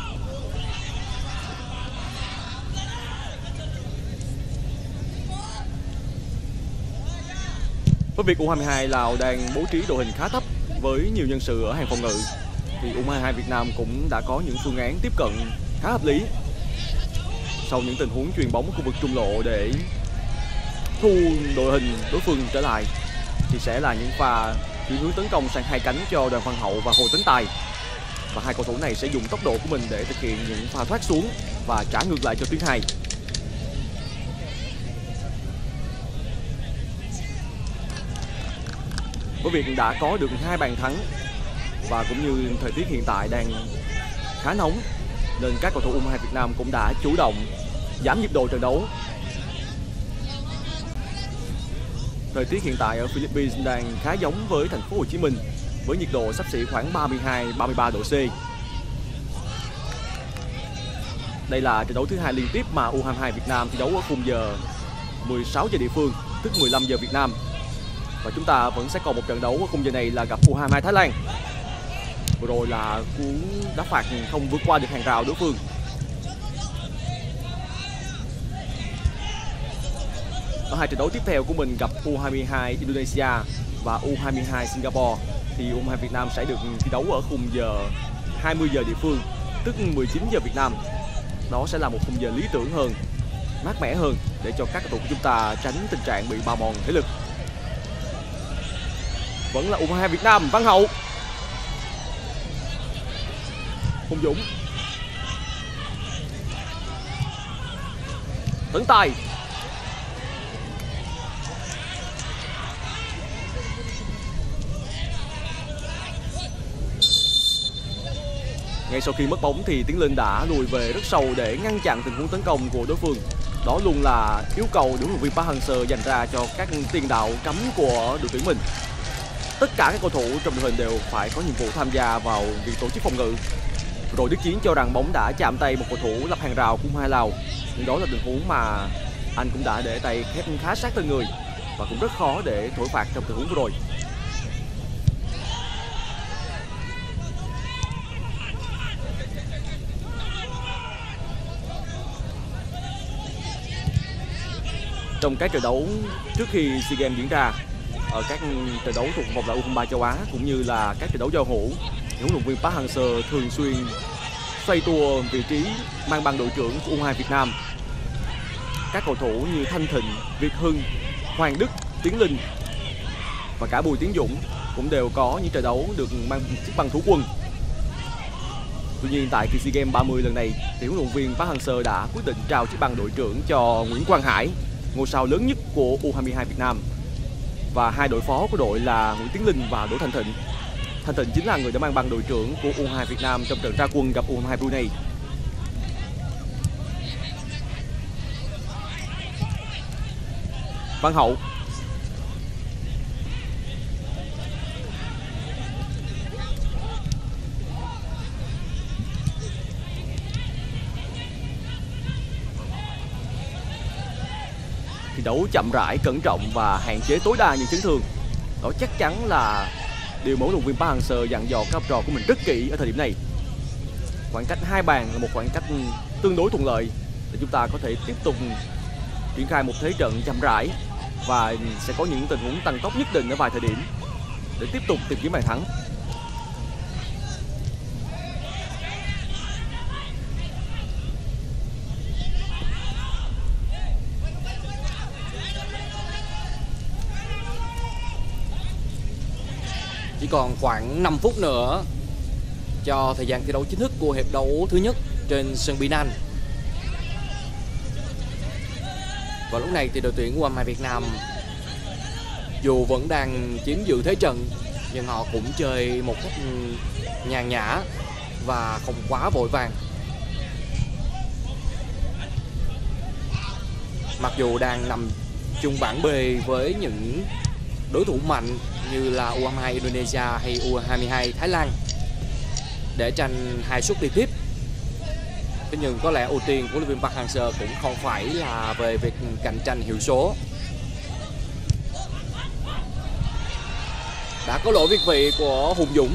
Với việc U22 Lào đang bố trí đội hình khá thấp với nhiều nhân sự ở hàng phòng ngự, thì U22 Việt Nam cũng đã có những phương án tiếp cận khá hợp lý. Sau những tình huống chuyền bóng ở khu vực trung lộ để thu đội hình đối phương trở lại, thì sẽ là những pha chuyển hướng tấn công sang hai cánh cho Đoàn Văn Hậu và Hồ Tấn Tài. Và hai cầu thủ này sẽ dùng tốc độ của mình để thực hiện những pha thoát xuống và trả ngược lại cho tuyến 2. Với việc đã có được 2 bàn thắng và cũng như thời tiết hiện tại đang khá nóng, nên các cầu thủ U22 Việt Nam cũng đã chủ động giảm nhịp độ trận đấu Thời tiết hiện tại ở Philippines đang khá giống với thành phố Hồ Chí Minh, với nhiệt độ sắp xỉ khoảng 32-33 độ C. Đây là trận đấu thứ hai liên tiếp mà U22 Việt Nam thi đấu ở khung giờ 16 giờ địa phương, tức 15 giờ Việt Nam. Và chúng ta vẫn sẽ còn một trận đấu ở khung giờ này là gặp U22 Thái Lan. Vừa rồi là cú đá phạt không vượt qua được hàng rào đối phương. Ở hai trận đấu tiếp theo của mình gặp U22 Indonesia và U22 Singapore thì U22 Việt Nam sẽ được thi đấu ở khung giờ 20 giờ địa phương, tức 19 giờ Việt Nam. Đó sẽ là một khung giờ lý tưởng hơn, mát mẻ hơn để cho các cầu thủ của chúng ta tránh tình trạng bị bào mòn thể lực. Vẫn là U22 Việt Nam, Văn Hậu, Hùng Dũng, Tấn Tài, ngay sau khi mất bóng thì Tiến Linh đã lùi về rất sâu để ngăn chặn tình huống tấn công của đối phương. Đó luôn là yêu cầu được huấn luyện viên Park Hang-seo dành ra cho các tiền đạo cấm của đội tuyển mình. Tất cả các cầu thủ trong đội hình đều phải có nhiệm vụ tham gia vào việc tổ chức phòng ngự. Rồi Đức Chiến cho rằng bóng đã chạm tay một cầu thủ lập hàng rào của U22 Lào, nhưng đó là tình huống mà anh cũng đã để tay khép khá sát thân người và cũng rất khó để thổi phạt trong tình huống vừa rồi. Trong các trận đấu trước khi SEA Games diễn ra, ở các trận đấu thuộc vòng loại U23 châu Á cũng như là các trận đấu giao hữu, huấn luyện viên Park Hang-seo thường xuyên xoay tua vị trí mang băng đội trưởng của U22 Việt Nam. Các cầu thủ như Thanh Thịnh, Việt Hưng, Hoàng Đức, Tiến Linh và cả Bùi Tiến Dũng cũng đều có những trận đấu được mang chiếc băng thủ quân. Tuy nhiên tại kỳ SEA Games 30 lần này thì huấn luyện viên Park Hang-seo đã quyết định trao chiếc băng đội trưởng cho Nguyễn Quang Hải, ngôi sao lớn nhất của U22 Việt Nam, và hai đội phó của đội là Nguyễn Tiến Linh và Đỗ Thanh Thịnh. Thanh Thịnh chính là người đã mang băng đội trưởng của U22 Việt Nam trong trận ra quân gặp U22 Brunei. Văn Hậu, thi đấu chậm rãi, cẩn trọng và hạn chế tối đa những chấn thương. Đó chắc chắn là điều mà huấn luyện viên Park Hang-seo dặn dò các học trò của mình rất kỹ ở thời điểm này. Khoảng cách 2 bàn là một khoảng cách tương đối thuận lợi để chúng ta có thể tiếp tục triển khai một thế trận chậm rãi và sẽ có những tình huống tăng tốc nhất định ở vài thời điểm để tiếp tục tìm kiếm bàn thắng. Chỉ còn khoảng 5 phút nữa cho thời gian thi đấu chính thức của hiệp đấu thứ nhất trên sân Binan. Và lúc này thì đội tuyển U22 Việt Nam dù vẫn đang chiếm giữ thế trận nhưng họ cũng chơi một cách nhàn nhã và không quá vội vàng. Mặc dù đang nằm chung bảng B với những đối thủ mạnh như là U22 Indonesia hay U22 Thái Lan để tranh 2 suất đi tiếp. Thế nhưng có lẽ ưu tiên của huấn luyện viên Park Hang-seo cũng không phải là về việc cạnh tranh hiệu số. Đã có lỗi việt vị của Hùng Dũng.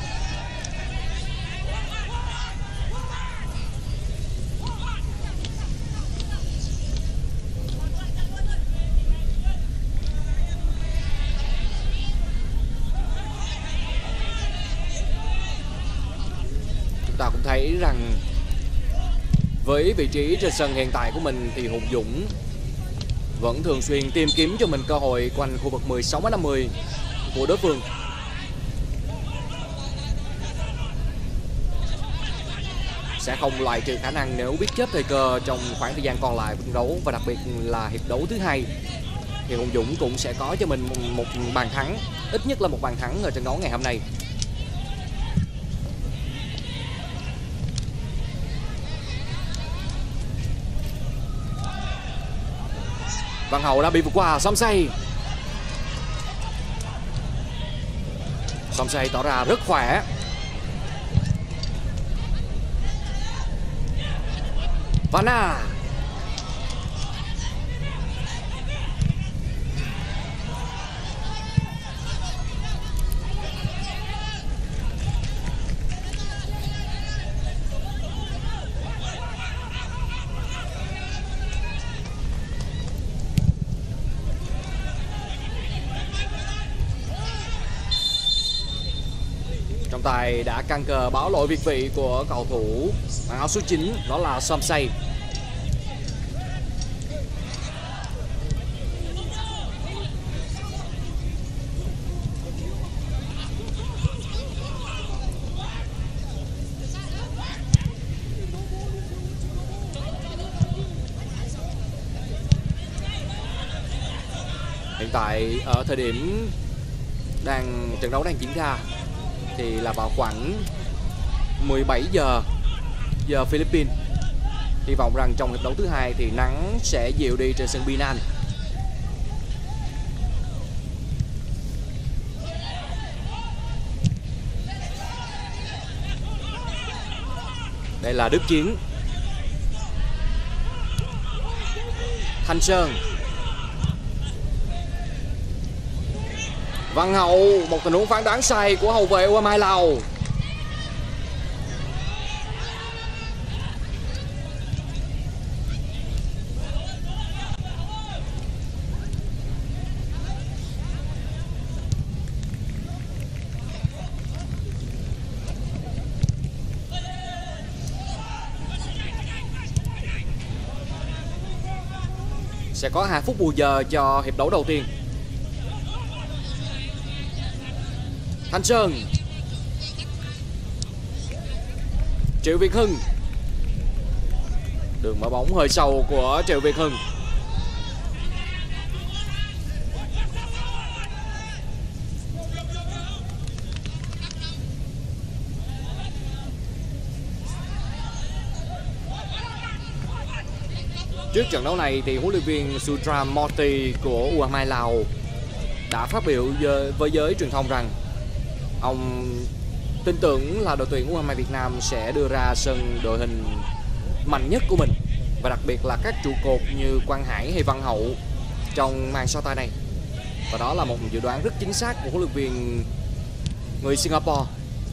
Chúng ta cũng thấy rằng với vị trí trên sân hiện tại của mình thì Hùng Dũng vẫn thường xuyên tìm kiếm cho mình cơ hội quanh khu vực 16m50 của đối phương. Sẽ không loại trừ khả năng nếu biết chớp thời cơ trong khoảng thời gian còn lại của trận đấu, và đặc biệt là hiệp đấu thứ hai thì Hùng Dũng cũng sẽ có cho mình một bàn thắng, ít nhất là một bàn thắng ở trận đấu ngày hôm nay. Văn Hậu đã bị vượt qua Samsay. Somsei tỏ ra rất khỏe. Vanna. Trọng tài đã căng cờ báo lỗi việt vị của cầu thủ mang áo số 9, đó là Somsei. Hiện tại ở thời điểm trận đấu đang diễn ra thì là vào khoảng 17 giờ giờ Philippines. Hy vọng rằng trong hiệp đấu thứ hai thì nắng sẽ dịu đi trên sân Binan. Đây là Đức Chiến. Thanh Sơn. Văn Hậu, một tình huống phán đoán sai của hậu vệ U22 Lào. Sẽ có 2 phút bù giờ cho hiệp đấu đầu tiên. Thanh Sơn. Triệu Việt Hưng. Đường mở bóng hơi sâu của Triệu Việt Hưng. Trước trận đấu này thì huấn luyện viên Sutram Moti của U22 Lào đã phát biểu với giới truyền thông rằng ông tin tưởng là đội tuyển U22 Việt Nam sẽ đưa ra sân đội hình mạnh nhất của mình, và đặc biệt là các trụ cột như Quang Hải hay Văn Hậu trong màn so tài này. Và đó là một dự đoán rất chính xác của huấn luyện viên người Singapore.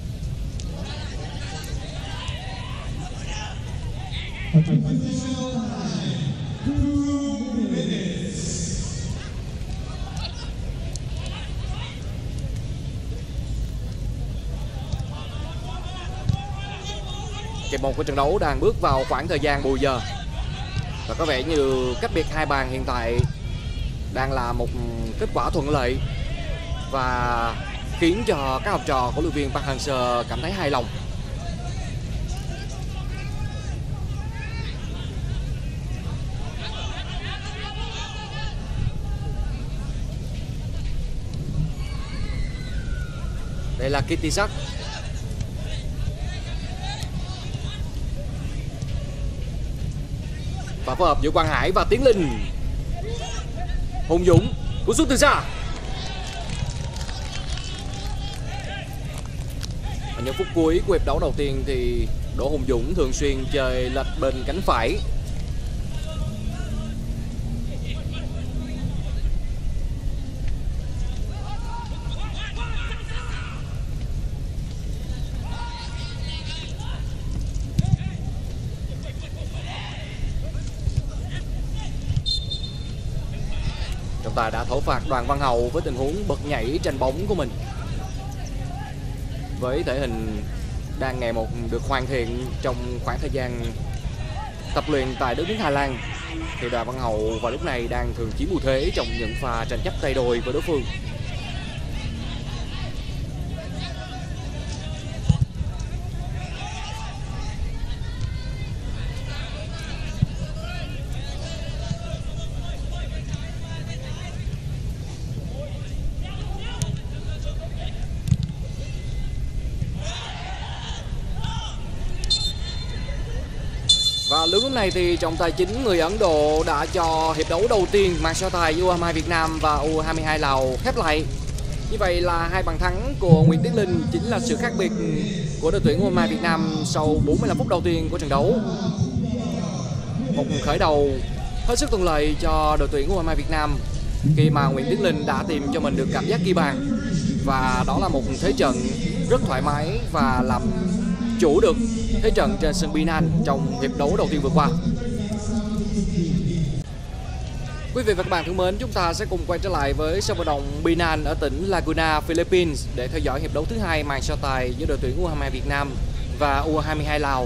Hiệp 1 của trận đấu đang bước vào khoảng thời gian bù giờ, và có vẻ như cách biệt 2 bàn hiện tại đang là một kết quả thuận lợi và khiến cho các học trò của luyện viên Park Hang-seo cảm thấy hài lòng. Đây là Kittisak. Và phối hợp giữa Quang Hải và Tiến Linh. Hùng Dũng cú sút từ xa. Ở những phút cuối của hiệp đấu đầu tiên thì Đỗ Hùng Dũng thường xuyên chơi lệch bên cánh phải. Trọng tài đã thổi phạt Đoàn Văn Hậu với tình huống bật nhảy tranh bóng của mình. Với thể hình đang ngày một được hoàn thiện trong khoảng thời gian tập luyện tại đất nước Hà Lan, thì Đoàn Văn Hậu vào lúc này đang thường chiếm ưu thế trong những pha tranh chấp tay đôi với đối phương. Và lúc này thì trọng tài chính người Ấn Độ đã cho hiệp đấu đầu tiên màn so tài U22 Việt Nam và U22 Lào khép lại. Như vậy là 2 bàn thắng của Nguyễn Tiến Linh chính là sự khác biệt của đội tuyển U23 Việt Nam sau 45 phút đầu tiên của trận đấu. Một khởi đầu hết sức thuận lợi cho đội tuyển U23 Việt Nam khi mà Nguyễn Tiến Linh đã tìm cho mình được cảm giác ghi bàn, và đó là một thế trận rất thoải mái và làm chủ được thế trận trên sân Binan trong hiệp đấu đầu tiên vừa qua. Quý vị và các bạn thân mến, chúng ta sẽ cùng quay trở lại với sân vận động Binan ở tỉnh Laguna, Philippines để theo dõi hiệp đấu thứ hai màn so tài giữa đội tuyển U23 Việt Nam và U22 Lào.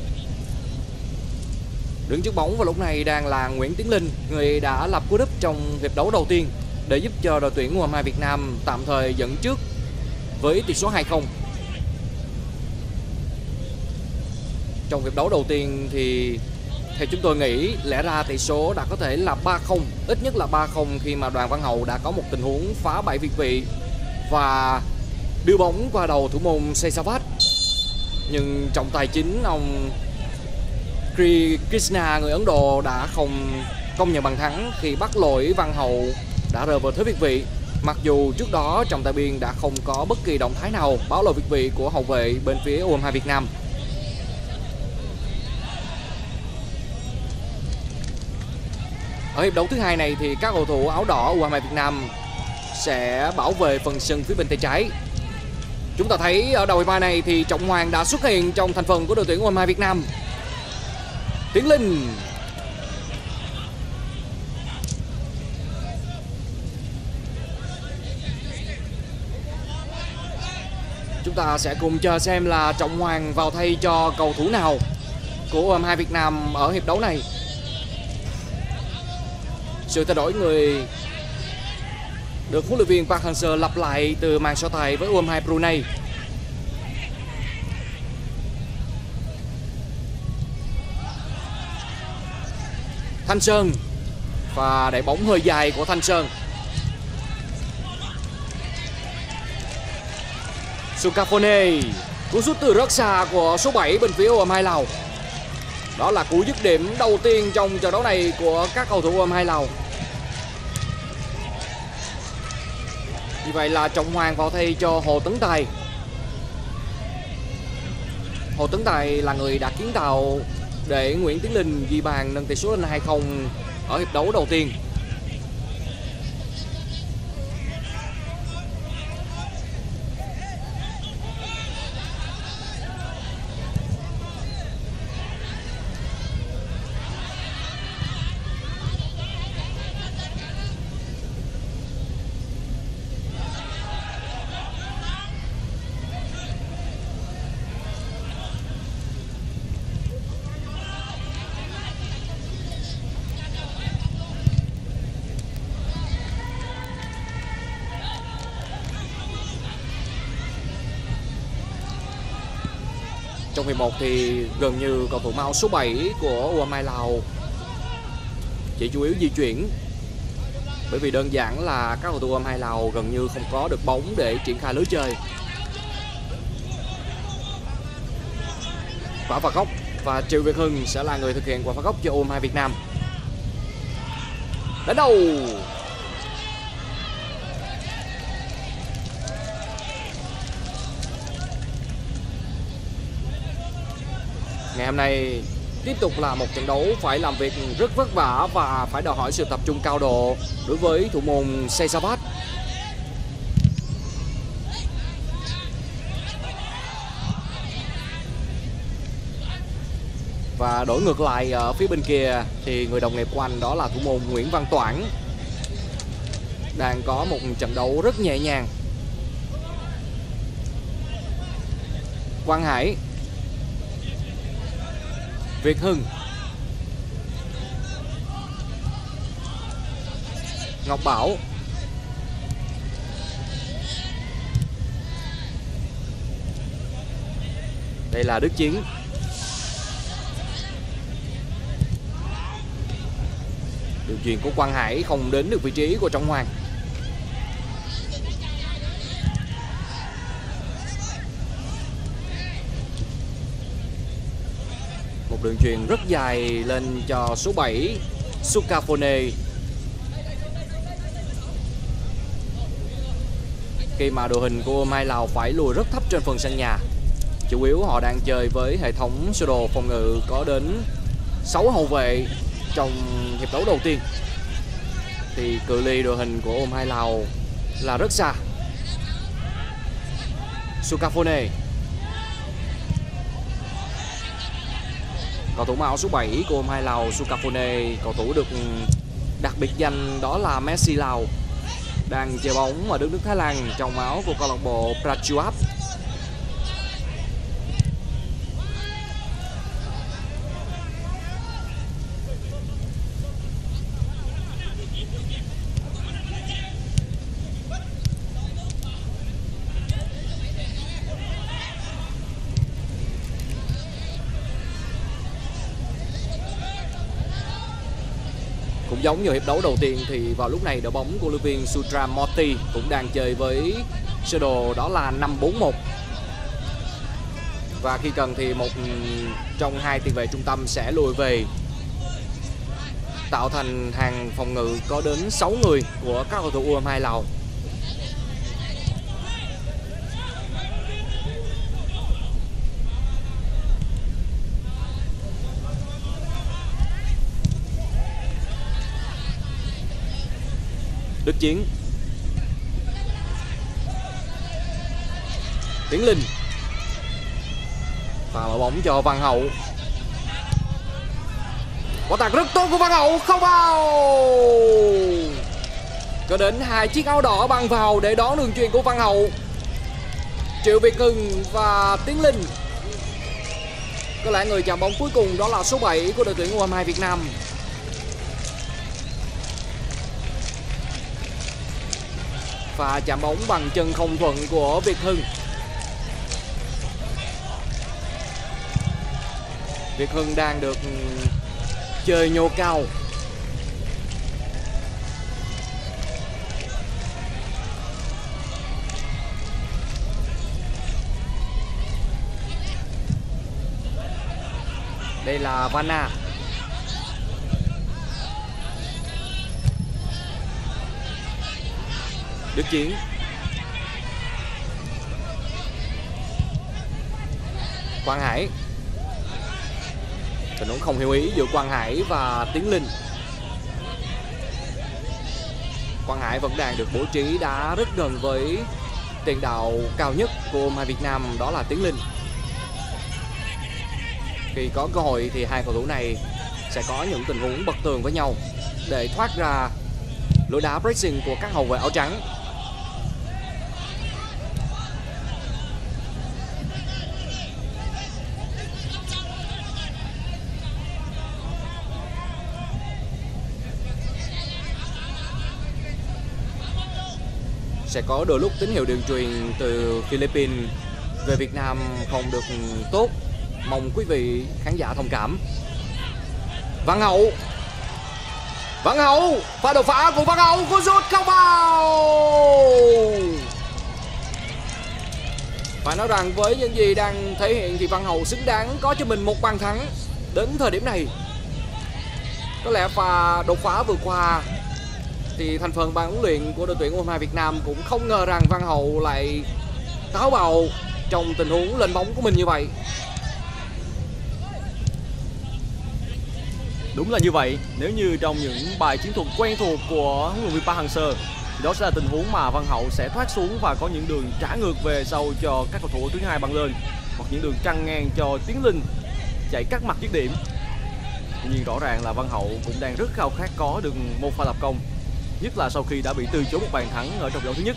Đứng trước bóng vào lúc này đang là Nguyễn Tiến Linh, người đã lập cú đúp trong hiệp đấu đầu tiên để giúp cho đội tuyển U23 Việt Nam tạm thời dẫn trước với tỷ số 2-0. Trong hiệp đấu đầu tiên thì theo chúng tôi nghĩ lẽ ra tỷ số đã có thể là 3-0, ít nhất là 3-0 khi mà Đoàn Văn Hậu đã có một tình huống phá bẫy việt vị và đưa bóng qua đầu thủ môn Seisavat. Nhưng trọng tài chính ông Krishna người Ấn Độ đã không công nhận bàn thắng khi bắt lỗi Văn Hậu đã rơi vào thế việt vị. Mặc dù trước đó trọng tài biên đã không có bất kỳ động thái nào báo lỗi việt vị của hậu vệ bên phía U23 Việt Nam. Ở hiệp đấu thứ hai này thì các cầu thủ áo đỏ U23 Việt Nam sẽ bảo vệ phần sân phía bên tay trái. Chúng ta thấy ở đầu hiệp 2 này thì Trọng Hoàng đã xuất hiện trong thành phần của đội tuyển U23 Việt Nam. Tiến Linh. Chúng ta sẽ cùng chờ xem là Trọng Hoàng vào thay cho cầu thủ nào của U23 Việt Nam ở hiệp đấu này. Sự thay đổi người được huấn luyện viên Park Hang-seo lặp lại từ màn so tài với U23 Brunei. Thanh Sơn và đẩy bóng hơi dài của Thanh Sơn. Sukafone, cú sút từ rất xa của số 7 bên phía U23 Lào. Đó là cú dứt điểm đầu tiên trong trận đấu này của các cầu thủ U23 Lào. Như vậy là Trọng Hoàng vào thay cho Hồ Tấn Tài. Hồ Tấn Tài là người đã kiến tạo để Nguyễn Tiến Linh ghi bàn nâng tỷ số lên 2-0 ở hiệp đấu đầu tiên. Trong hiệp 1 thì gần như cầu thủ áo số 7 của U23 Lào chỉ chủ yếu di chuyển, bởi vì đơn giản là các cầu thủ U23 Lào gần như không có được bóng để triển khai lối chơi. Quả phạt góc và Triệu Việt Hưng sẽ là người thực hiện quả phạt góc cho U23 Việt Nam. Đánh đầu. Ngày hôm nay tiếp tục là một trận đấu phải làm việc rất vất vả và phải đòi hỏi sự tập trung cao độ đối với thủ môn Seisavat. Và đổi ngược lại ở phía bên kia thì người đồng nghiệp của anh đó là thủ môn Nguyễn Văn Toản đang có một trận đấu rất nhẹ nhàng. Quang Hải, Việt Hưng, Ngọc Bảo, đây là Đức Chiến, đường chuyền của Quang Hải không đến được vị trí của Trọng Hoàng. Một đường chuyền rất dài lên cho số 7 Sukafone. khi mà đội hình của Mai Lào phải lùi rất thấp trên phần sân nhà. Chủ yếu họ đang chơi với hệ thống sơ đồ phòng ngự có đến 6 hậu vệ trong hiệp đấu đầu tiên. Thì cự ly đội hình của Mai Lào là rất xa. Sukafone, cầu thủ áo số 7 của Mai Lào. Sukafone, cầu thủ được đặc biệt danh đó là Messi Lào, đang chơi bóng ở đất nước Thái Lan trong áo của câu lạc bộ Prachuap. Cũng giống như hiệp đấu đầu tiên thì vào lúc này đội bóng của huấn luyện viên Sudramoti cũng đang chơi với sơ đồ đó là 5-4-1. Và khi cần thì một trong hai tiền vệ trung tâm sẽ lùi về, tạo thành hàng phòng ngự có đến 6 người của các cầu thủ U22 Lào. Đức Chiến, Tiến Linh và mở bóng cho Văn Hậu. Quả tạt rất tốt của Văn Hậu, không vào. Có đến 2 chiếc áo đỏ băng vào để đón đường chuyền của Văn Hậu. Triệu Việt Hưng và Tiến Linh. Có lẽ người chạm bóng cuối cùng đó là số 7 của đội tuyển U22 Việt Nam. Và chạm bóng bằng chân không thuận của Việt Hưng. Việt Hưng đang được chơi nhô cao. Đây là Vanna. Đức Chiến, Quang Hải. Tình huống không hiểu ý giữa Quang Hải và Tiến Linh. Quang Hải vẫn đang được bố trí đá rất gần với tiền đạo cao nhất của U22 Việt Nam, đó là Tiến Linh. Khi có cơ hội thì hai cầu thủ này sẽ có những tình huống bật tường với nhau để thoát ra lối đá pressing của các hậu vệ áo trắng. Sẽ có đôi lúc tín hiệu đường truyền từ Philippines về Việt Nam không được tốt, mong quý vị khán giả thông cảm. Văn Hậu, Văn Hậu, pha đột phá của Văn Hậu, cú sút không vào. Phải nói rằng với những gì đang thể hiện thì Văn Hậu xứng đáng có cho mình một bàn thắng đến thời điểm này. Có lẽ pha đột phá vừa qua thì thành phần ban huấn luyện của đội tuyển U22 Việt Nam cũng không ngờ rằng Văn Hậu lại táo bạo trong tình huống lên bóng của mình như vậy. Đúng là như vậy. Nếu như trong những bài chiến thuật quen thuộc của huấn luyện viên Park Hang-seo thì đó sẽ là tình huống mà Văn Hậu sẽ thoát xuống và có những đường trả ngược về sau cho các cầu thủ thứ hai băng lên, hoặc những đường trăng ngang cho Tiến Linh chạy cắt mặt dứt điểm. Tuy nhiên rõ ràng là Văn Hậu cũng đang rất khao khát có được một pha lập công, nhất là sau khi đã bị từ chối một bàn thắng ở trong trận đấu thứ nhất.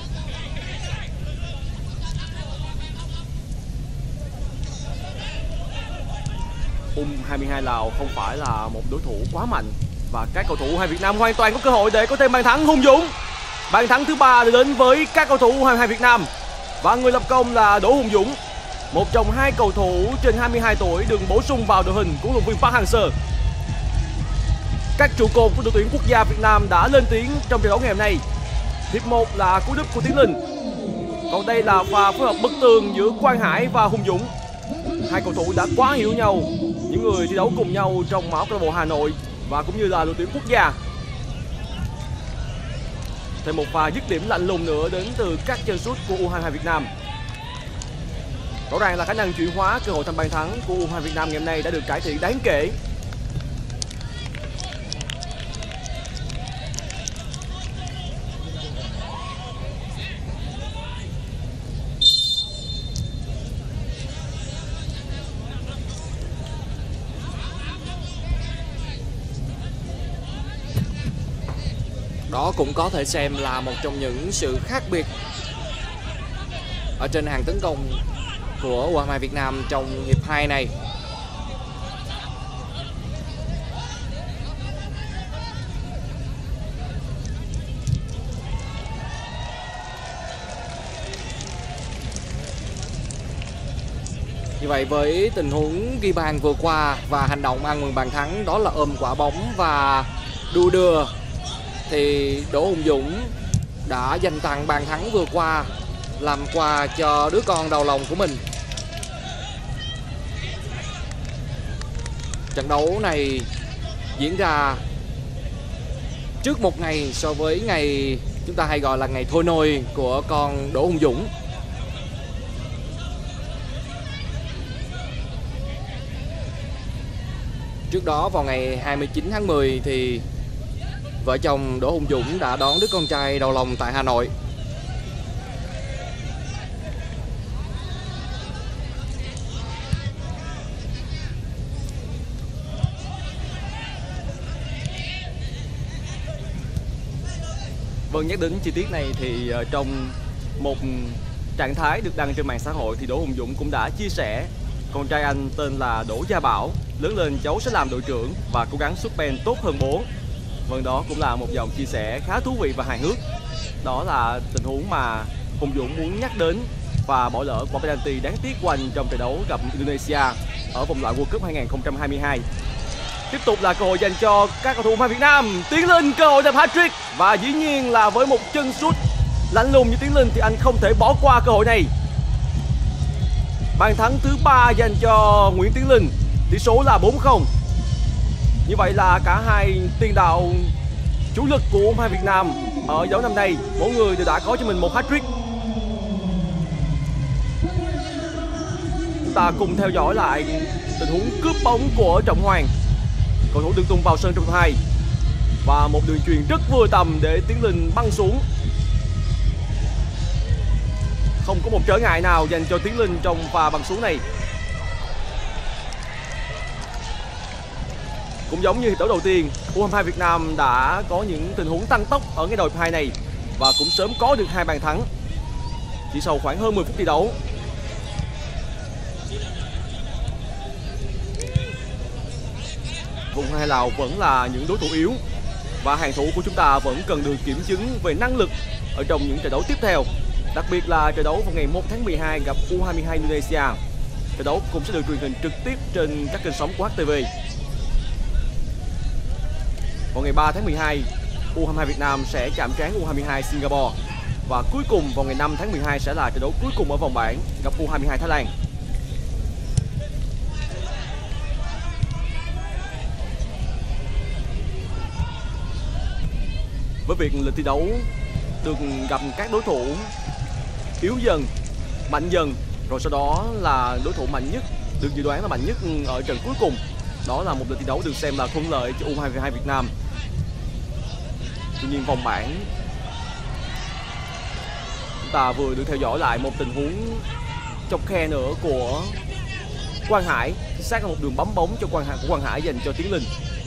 U22 Lào không phải là một đối thủ quá mạnh và các cầu thủ hai Việt Nam hoàn toàn có cơ hội để có thêm bàn thắng. Hùng Dũng, bàn thắng thứ 3 đến với các cầu thủ U22 Việt Nam và người lập công là Đỗ Hùng Dũng, một trong hai cầu thủ trên 22 tuổi được bổ sung vào đội hình của huấn luyện viên Park Hang-seo. Các trụ cột của đội tuyển quốc gia Việt Nam đã lên tiếng trong trận đấu ngày hôm nay. Hiệp 1 là cú đúp của Tiến Linh, còn đây là pha phối hợp bức tường giữa Quang Hải và Hùng Dũng. Hai cầu thủ đã quá hiểu nhau, những người thi đấu cùng nhau trong máu câu lạc bộ Hà Nội và cũng như là đội tuyển quốc gia. Thêm một pha dứt điểm lạnh lùng nữa đến từ các chân sút của U22 Việt Nam. Rõ ràng là khả năng chuyển hóa cơ hội thành bàn thắng của U22 Việt Nam ngày hôm nay đã được cải thiện đáng kể. Đó cũng có thể xem là một trong những sự khác biệt ở trên hàng tấn công của U22 Việt Nam trong hiệp 2 này. Như vậy với tình huống ghi bàn vừa qua và hành động ăn mừng bàn thắng đó là ôm quả bóng và đu đưa, thì Đỗ Hùng Dũng đã dành tặng bàn thắng vừa qua làm quà cho đứa con đầu lòng của mình. Trận đấu này diễn ra trước một ngày so với ngày chúng ta hay gọi là ngày thôi nôi của con Đỗ Hùng Dũng. Trước đó vào ngày 29 tháng 10 thì vợ chồng Đỗ Hùng Dũng đã đón đứa con trai đầu lòng tại Hà Nội. Vâng, nhắc đến chi tiết này thì trong một trạng thái được đăng trên mạng xã hội thì Đỗ Hùng Dũng cũng đã chia sẻ con trai anh tên là Đỗ Gia Bảo, lớn lên cháu sẽ làm đội trưởng và cố gắng xuất pen tốt hơn bố. Vâng, đó cũng là một dòng chia sẻ khá thú vị và hài hước. Đó là tình huống mà Hùng Dũng muốn nhắc đến và bỏ lỡ quả penalty đáng tiếc của anh trong trận đấu gặp Indonesia ở vòng loại World Cup 2022. Tiếp tục là cơ hội dành cho các cầu thủ U22 Việt Nam. Tiến Linh cơ hội làm hat-trick và dĩ nhiên là với một chân sút lạnh lùng như Tiến Linh thì anh không thể bỏ qua cơ hội này. Bàn thắng thứ 3 dành cho Nguyễn Tiến Linh, tỷ số là 4-0. Như vậy là cả hai tiền đạo chủ lực của U22 Việt Nam ở giải đấu năm nay mỗi người đều đã có cho mình một hat-trick. Chúng ta cùng theo dõi lại tình huống cướp bóng của Trọng Hoàng. Cầu thủ được tung vào sân trong hiệp 2 và một đường chuyền rất vừa tầm để Tiến Linh băng xuống. Không có một trở ngại nào dành cho Tiến Linh trong pha băng xuống này. Cũng giống như hiệp đấu đầu tiên, U22 Việt Nam đã có những tình huống tăng tốc ở ngay đầu hiệp 2 này và cũng sớm có được 2 bàn thắng chỉ sau khoảng hơn 10 phút thi đấu. Vùng hai Lào vẫn là những đối thủ yếu và hàng thủ của chúng ta vẫn cần được kiểm chứng về năng lực ở trong những trận đấu tiếp theo. Đặc biệt là trận đấu vào ngày 1 tháng 12 gặp U22 Indonesia. Trận đấu cũng sẽ được truyền hình trực tiếp trên các kênh sóng của HTV. Vào ngày 3 tháng 12, U22 Việt Nam sẽ chạm trán U22 Singapore. Và cuối cùng vào ngày 5 tháng 12 sẽ là trận đấu cuối cùng ở vòng bảng gặp U22 Thái Lan. Với việc lịch thi đấu được gặp các đối thủ yếu dần, mạnh dần, rồi sau đó là đối thủ mạnh nhất, được dự đoán là mạnh nhất ở trận cuối cùng. Đó là một lịch thi đấu được xem là thuận lợi cho U22 Việt Nam. Tuy nhiên vòng bảng, chúng ta vừa được theo dõi lại một tình huống chọc khe nữa của Quang Hải, xác là một đường bấm bóng cho Quang Hải dành cho Tiến Linh.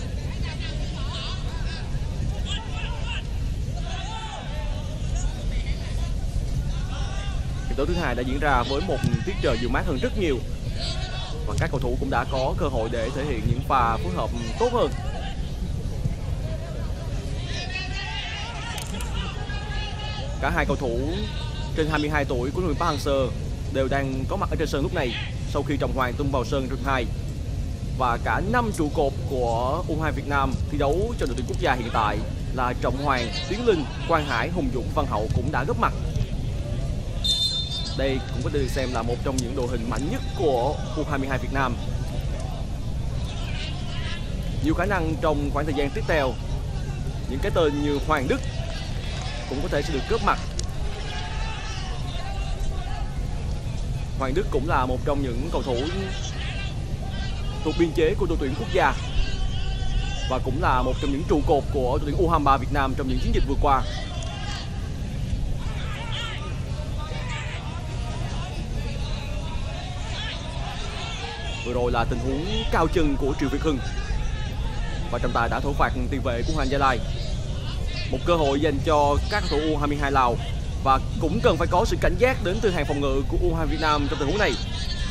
Hiệp đấu thứ hai đã diễn ra với một tiết trời dịu mát hơn rất nhiều và các cầu thủ cũng đã có cơ hội để thể hiện những pha phối hợp tốt hơn. Cả hai cầu thủ trên 22 tuổi của huấn luyện Park Hang-seo đều đang có mặt ở trên sân lúc này sau khi Trọng Hoàng tung vào sân trận 2. Và cả 5 trụ cột của U22 Việt Nam thi đấu cho đội tuyển quốc gia hiện tại là Trọng Hoàng, Tiến Linh, Quang Hải, Hùng Dũng, Văn Hậu cũng đã góp mặt. Đây cũng có thể được xem là một trong những đội hình mạnh nhất của U22 Việt Nam. Nhiều khả năng trong khoảng thời gian tiếp theo, những cái tên như Hoàng Đức, cũng có thể sẽ được góp mặt. Hoàng Đức cũng là một trong những cầu thủ thuộc biên chế của đội tuyển quốc gia và cũng là một trong những trụ cột của đội tuyển U23 Việt Nam trong những chiến dịch vừa qua. Vừa rồi là tình huống cao chân của Triệu Việt Hưng và trọng tài đã thổi phạt tiền vệ của Hoàng Gia Lai. Một cơ hội dành cho các cầu thủ U22 Lào và cũng cần phải có sự cảnh giác đến từ hàng phòng ngự của U23 Việt Nam trong tình huống này.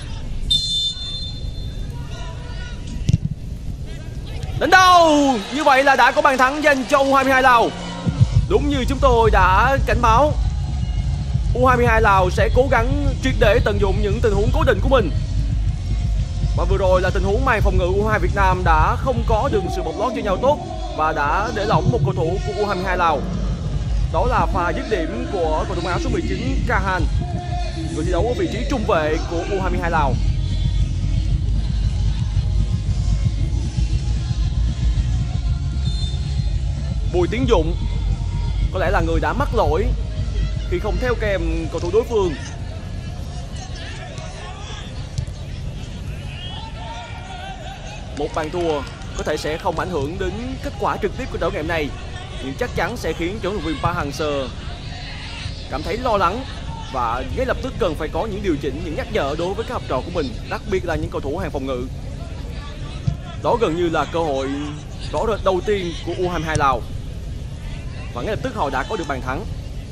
Đến đâu? Như vậy là đã có bàn thắng dành cho U22 Lào. Đúng như chúng tôi đã cảnh báo, U22 Lào sẽ cố gắng triệt để tận dụng những tình huống cố định của mình. Và vừa rồi là tình huống màn phòng ngự U22 Việt Nam đã không có được sự bọc lót cho nhau tốt và đã để lỏng một cầu thủ của U22 Lào. Đó là pha dứt điểm của cầu thủ áo số 19 Kahan, người thi đấu ở vị trí trung vệ của U22 Lào. Bùi Tiến Dụng có lẽ là người đã mắc lỗi khi không theo kèm cầu thủ đối phương. Một bàn thua có thể sẽ không ảnh hưởng đến kết quả trực tiếp của trận ngày hôm nay, nhưng chắc chắn sẽ khiến cho huấn luyện viên Park Hang-seo cảm thấy lo lắng và ngay lập tức cần phải có những điều chỉnh, những nhắc nhở đối với các học trò của mình, đặc biệt là những cầu thủ hàng phòng ngự. Đó gần như là cơ hội rõ rệt đầu tiên của U22 Lào và ngay lập tức họ đã có được bàn thắng.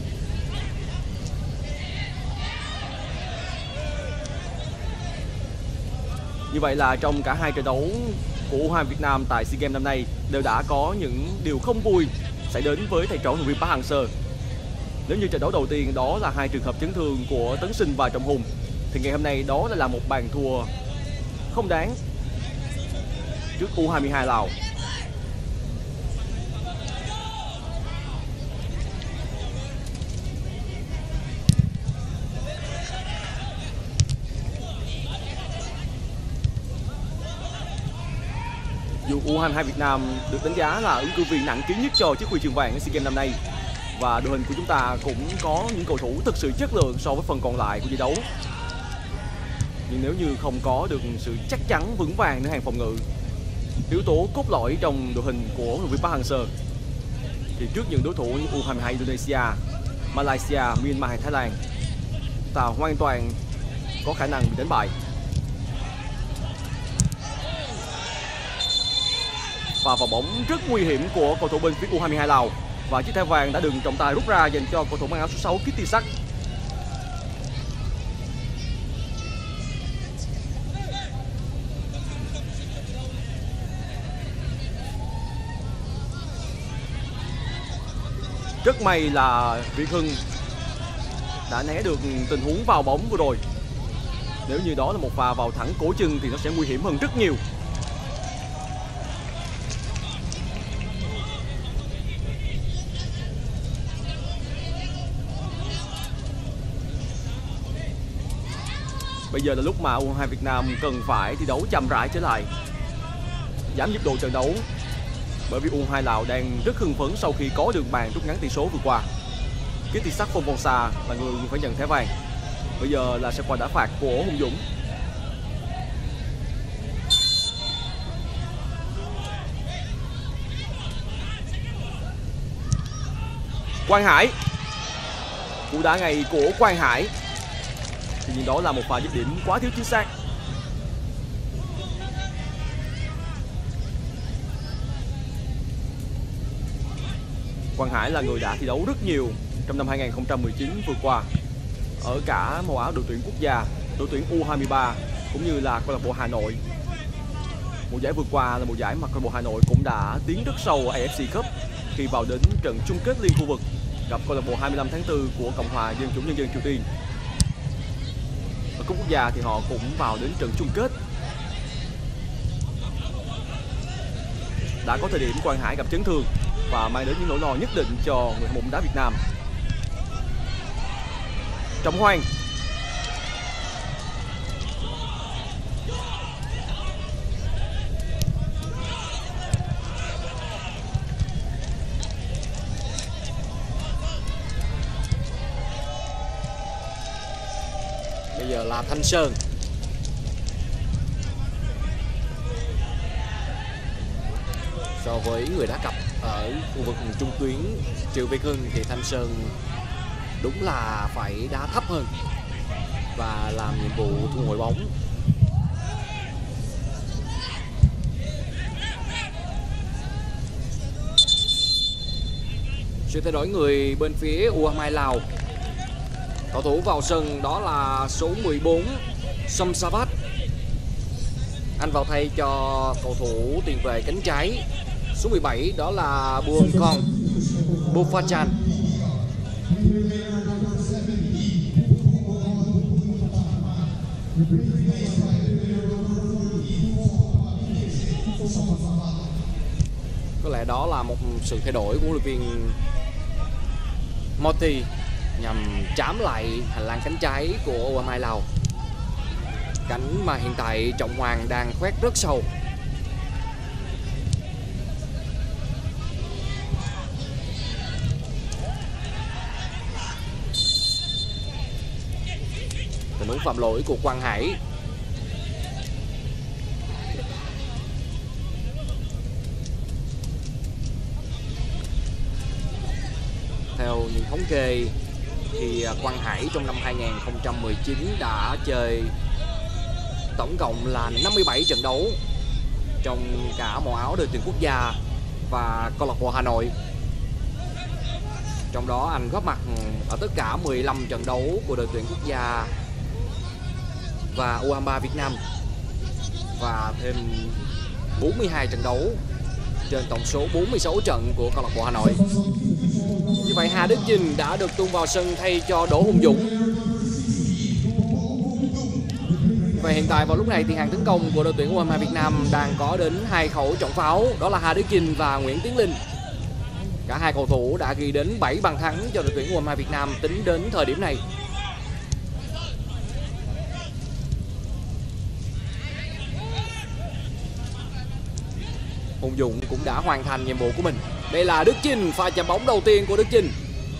Như vậy là trong cả hai trận đấu của U22 Việt Nam tại SEA Games năm nay đều đã có những điều không vui xảy đến với thầy trò huấn luyện viên Park Hang-seo. Nếu như trận đấu đầu tiên đó là hai trường hợp chấn thương của Tấn Sinh và Trọng Hùng, thì ngày hôm nay đó là một bàn thua không đáng trước U22 Lào. Dù U22 Việt Nam được đánh giá là ứng cử viên nặng ký nhất cho chiếc huy chương vàng ở SEA Games năm nay và đội hình của chúng ta cũng có những cầu thủ thực sự chất lượng so với phần còn lại của giải đấu, nhưng nếu như không có được sự chắc chắn vững vàngในhàng phòng ngự, yếu tố cốt lõi trong đội hình của huấn luyện viên Park Hang-seo, thì trước những đối thủ như U22 Indonesia, Malaysia, Myanmar hay Thái Lan, ta hoàn toàn có khả năng bị đánh bại. Và vào bóng rất nguy hiểm của cầu thủ bên phía U22 Lào và chiếc thẻ vàng đã được trọng tài rút ra dành cho cầu thủ mang áo số 6 Kittisak. Rất may là Việt Hưng đã né được tình huống vào bóng vừa rồi. Nếu như đó là một pha vào thẳng cổ chân thì nó sẽ nguy hiểm hơn rất nhiều. Bây giờ là lúc mà U22 Việt Nam cần phải thi đấu chậm rãi trở lại, giảm nhịp độ trận đấu, bởi vì U22 Lào đang rất hưng phấn sau khi có được bàn rút ngắn tỷ số vừa qua. Kittisak Phong là người phải nhận thẻ vàng. Bây giờ là sẽ qua đá phạt của Hùng Dũng. Quang Hải, cú đá ngay của Quang Hải. Tuy nhiên đó là một pha dứt điểm quá thiếu chính xác. Quang Hải là người đã thi đấu rất nhiều trong năm 2019 vừa qua ở cả màu áo đội tuyển quốc gia, đội tuyển U23 cũng như là câu lạc bộ Hà Nội. Mùa giải vừa qua là một giải mà câu lạc bộ Hà Nội cũng đã tiến rất sâu ở AFC Cup khi vào đến trận chung kết liên khu vực gặp câu lạc bộ 25 tháng 4 của Cộng hòa Dân chủ Nhân dân Triều Tiên. Ở cúp quốc gia thì họ cũng vào đến trận chung kết. Đã có thời điểm Quang Hải gặp chấn thương và mang đến những nỗi lo nhất định cho người hâm mộ bóng đá Việt Nam. Trọng Hoan, Bây giờ là Thanh Sơn. So với người đá cặp ở khu vực trung tuyến Triệu Việt Hưng thì Thanh Sơn đúng là phải đá thấp hơn và làm nhiệm vụ thu hồi bóng. Sự thay đổi người bên phía U22 Lào. Cầu thủ vào sân đó là số 14 Somsavat. Anh vào thay cho cầu thủ tiền vệ cánh trái số 17 đó là Buông Con Bufachan. Có lẽ đó là một sự thay đổi của huấn luyện viên Moti nhằm trám lại hành lang cánh trái của U22 Lào. Cánh mà hiện tại Trọng Hoàng đang khoét rất sâu. Tình huống phạm lỗi của Quang Hải. Theo những thống kê thì Quang Hải trong năm 2019 đã chơi tổng cộng là 57 trận đấu trong cả màu áo đội tuyển quốc gia và câu lạc bộ Hà Nội. Trong đó anh góp mặt ở tất cả 15 trận đấu của đội tuyển quốc gia và U23 Việt Nam và thêm 42 trận đấu trên tổng số 46 trận của câu lạc bộ Hà Nội. Như vậy Hà Đức Chinh đã được tung vào sân thay cho Đỗ Hùng Dũng. Và hiện tại vào lúc này thì hàng tấn công của đội tuyển U23 Việt Nam đang có đến 2 khẩu trọng pháo, đó là Hà Đức Chinh và Nguyễn Tiến Linh. Cả hai cầu thủ đã ghi đến 7 bàn thắng cho đội tuyển U23 Việt Nam tính đến thời điểm này. Hùng Dũng cũng đã hoàn thành nhiệm vụ của mình. Đây là Đức Chinh, pha chạm bóng đầu tiên của Đức Chinh.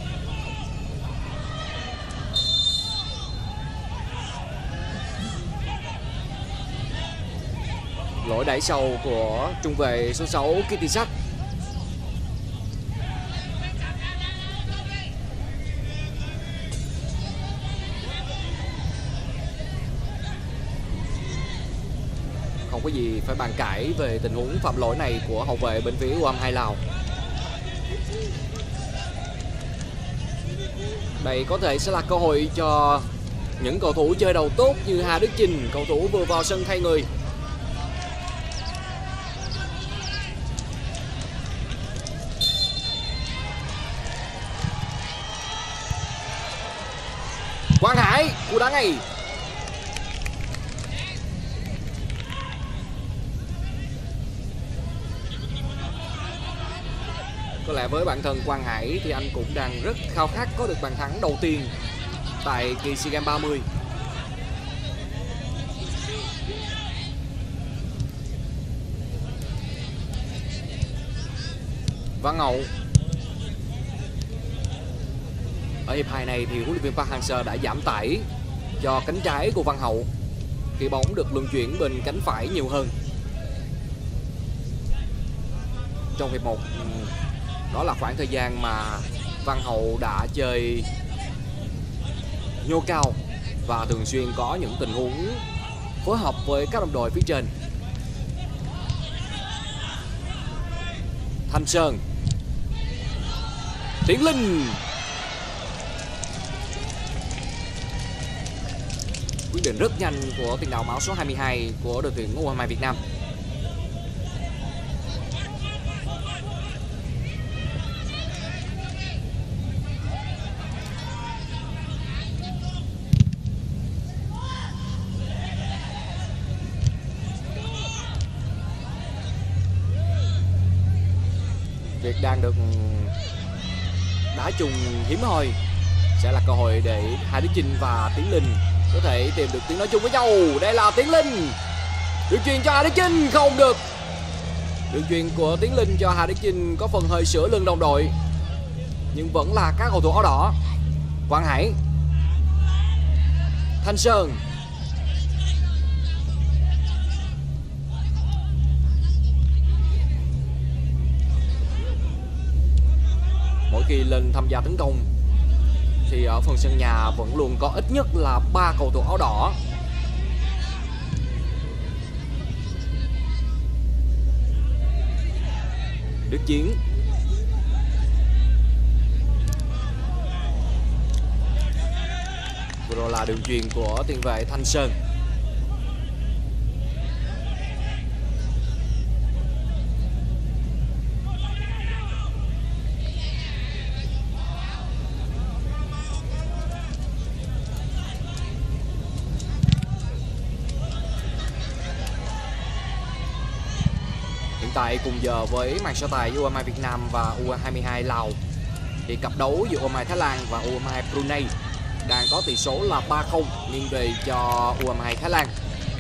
Lỗi đẩy sâu của trung vệ số 6 Kitisak. Không có gì phải bàn cãi về tình huống phạm lỗi này của hậu vệ bên phía U22 Lào. Đây có thể sẽ là cơ hội cho những cầu thủ chơi đầu tốt như Hà Đức Chinh, cầu thủ vừa vào sân thay người. Quang Hải, cú đá ngay. Có lẽ với bản thân Quang Hải thì anh cũng đang rất khao khát có được bàn thắng đầu tiên tại kỳ SEA Games 30. Văn Hậu. Ở hiệp 2 này thì huấn luyện viên Park Hang-seo đã giảm tải cho cánh trái của Văn Hậu khi bóng được luân chuyển bên cánh phải nhiều hơn. Trong hiệp 1 đó là khoảng thời gian mà Văn Hậu đã chơi nhô cao và thường xuyên có những tình huống phối hợp với các đồng đội phía trên. Thanh Sơn, Tiến Linh. Quyết định rất nhanh của tiền đạo áo số 22 của đội tuyển U23 Việt Nam. Việc đang được đá chung hiếm hoi sẽ là cơ hội để Hà Đức Chinh và Tiến Linh có thể tìm được tiếng nói chung với nhau. Đây là Tiến Linh, đường chuyền cho Hà Đức Chinh, không được. Đường chuyền của Tiến Linh cho Hà Đức Chinh có phần hơi sửa lưng đồng đội, nhưng vẫn là các cầu thủ áo đỏ. Quang Hải, Thanh Sơn. Mỗi khi lên tham gia tấn công thì ở phần sân nhà vẫn luôn có ít nhất là 3 cầu thủ áo đỏ. Đức Chiến. Vừa rồi là đường chuyền của tiền vệ Thanh Sơn. Hiện tại cùng giờ với màn so tài U22 Việt Nam và U22 Lào thì cặp đấu giữa U22 Thái Lan và U22 Brunei đang có tỷ số là 3-0 nghiêng về cho U22 Thái Lan.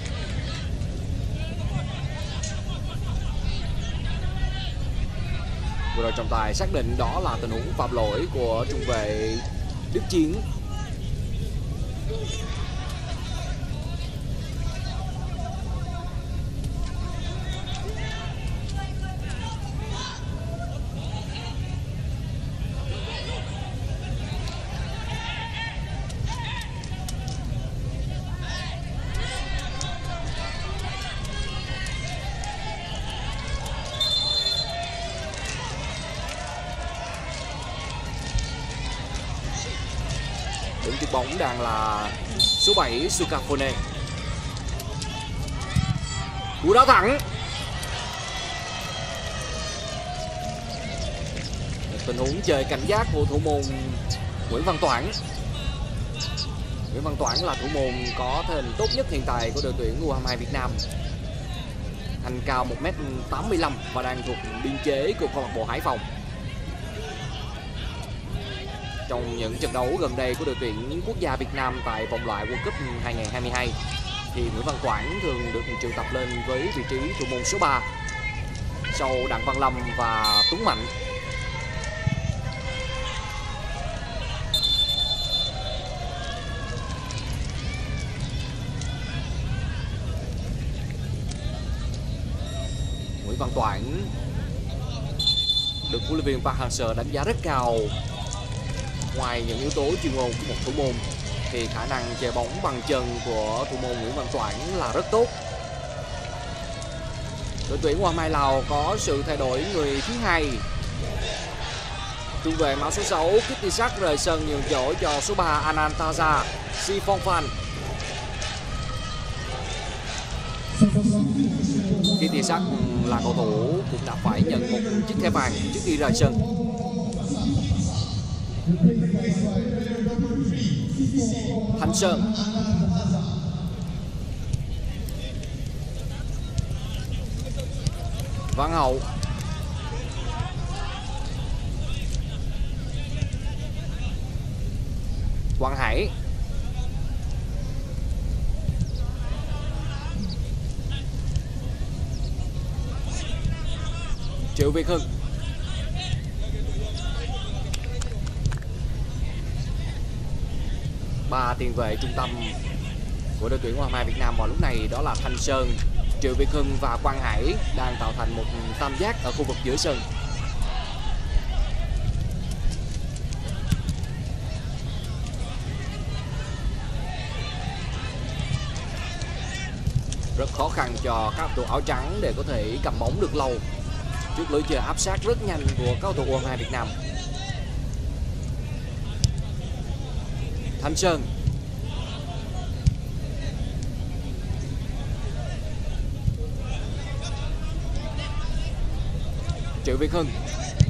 Vừa rồi trọng tài xác định đó là tình huống phạm lỗi của trung vệ Đức Chiến. Điểm tiếp bóng đang là số 7 Sukafone. Cú đá thẳng. Tình huống chơi cảnh giác của thủ môn Nguyễn Văn Toản. Nguyễn Văn Toản là thủ môn có thể hình tốt nhất hiện tại của đội tuyển U22 Việt Nam. Anh cao 1m85 và đang thuộc biên chế của câu lạc bộ Hải Phòng. Trong những trận đấu gần đây của đội tuyển quốc gia Việt Nam tại vòng loại World Cup 2022 thì Nguyễn Văn Toản thường được triệu tập lên với vị trí thủ môn số 3 sau Đặng Văn Lâm và Tuấn Mạnh. Nguyễn Văn Toản được huấn luyện viên Park Hang-seo đánh giá rất cao. Ngoài những yếu tố chuyên môn của một thủ môn thì khả năng chơi bóng bằng chân của thủ môn Nguyễn Văn Toản là rất tốt. Đội tuyển U22 Lào có sự thay đổi người thứ hai. Trung vệ mã số 6 Kittisak rời sân nhường chỗ cho số 3 Anantaza Siphonphan. Kittisak là cầu thủ cũng đã phải nhận một chiếc thẻ vàng trước khi rời sân. Thanh Sơn. Văn Hậu. Quang Hải. Triệu Việt Hưng. Ba tiền vệ trung tâm của đội tuyển U22 Việt Nam vào lúc này đó là Thanh Sơn, Triệu Việt Hưng và Quang Hải đang tạo thành một tam giác ở khu vực giữa sân. Rất khó khăn cho các cầu thủ áo trắng để có thể cầm bóng được lâu trước lối chơi áp sát rất nhanh của các cầu thủ U22 Việt Nam. Thanh Sơn. Triệu Việt Hưng.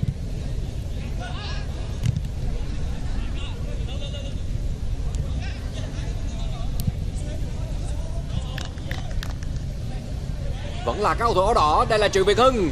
Vẫn là các cầu thủ áo đỏ, đây là Triệu Việt Hưng.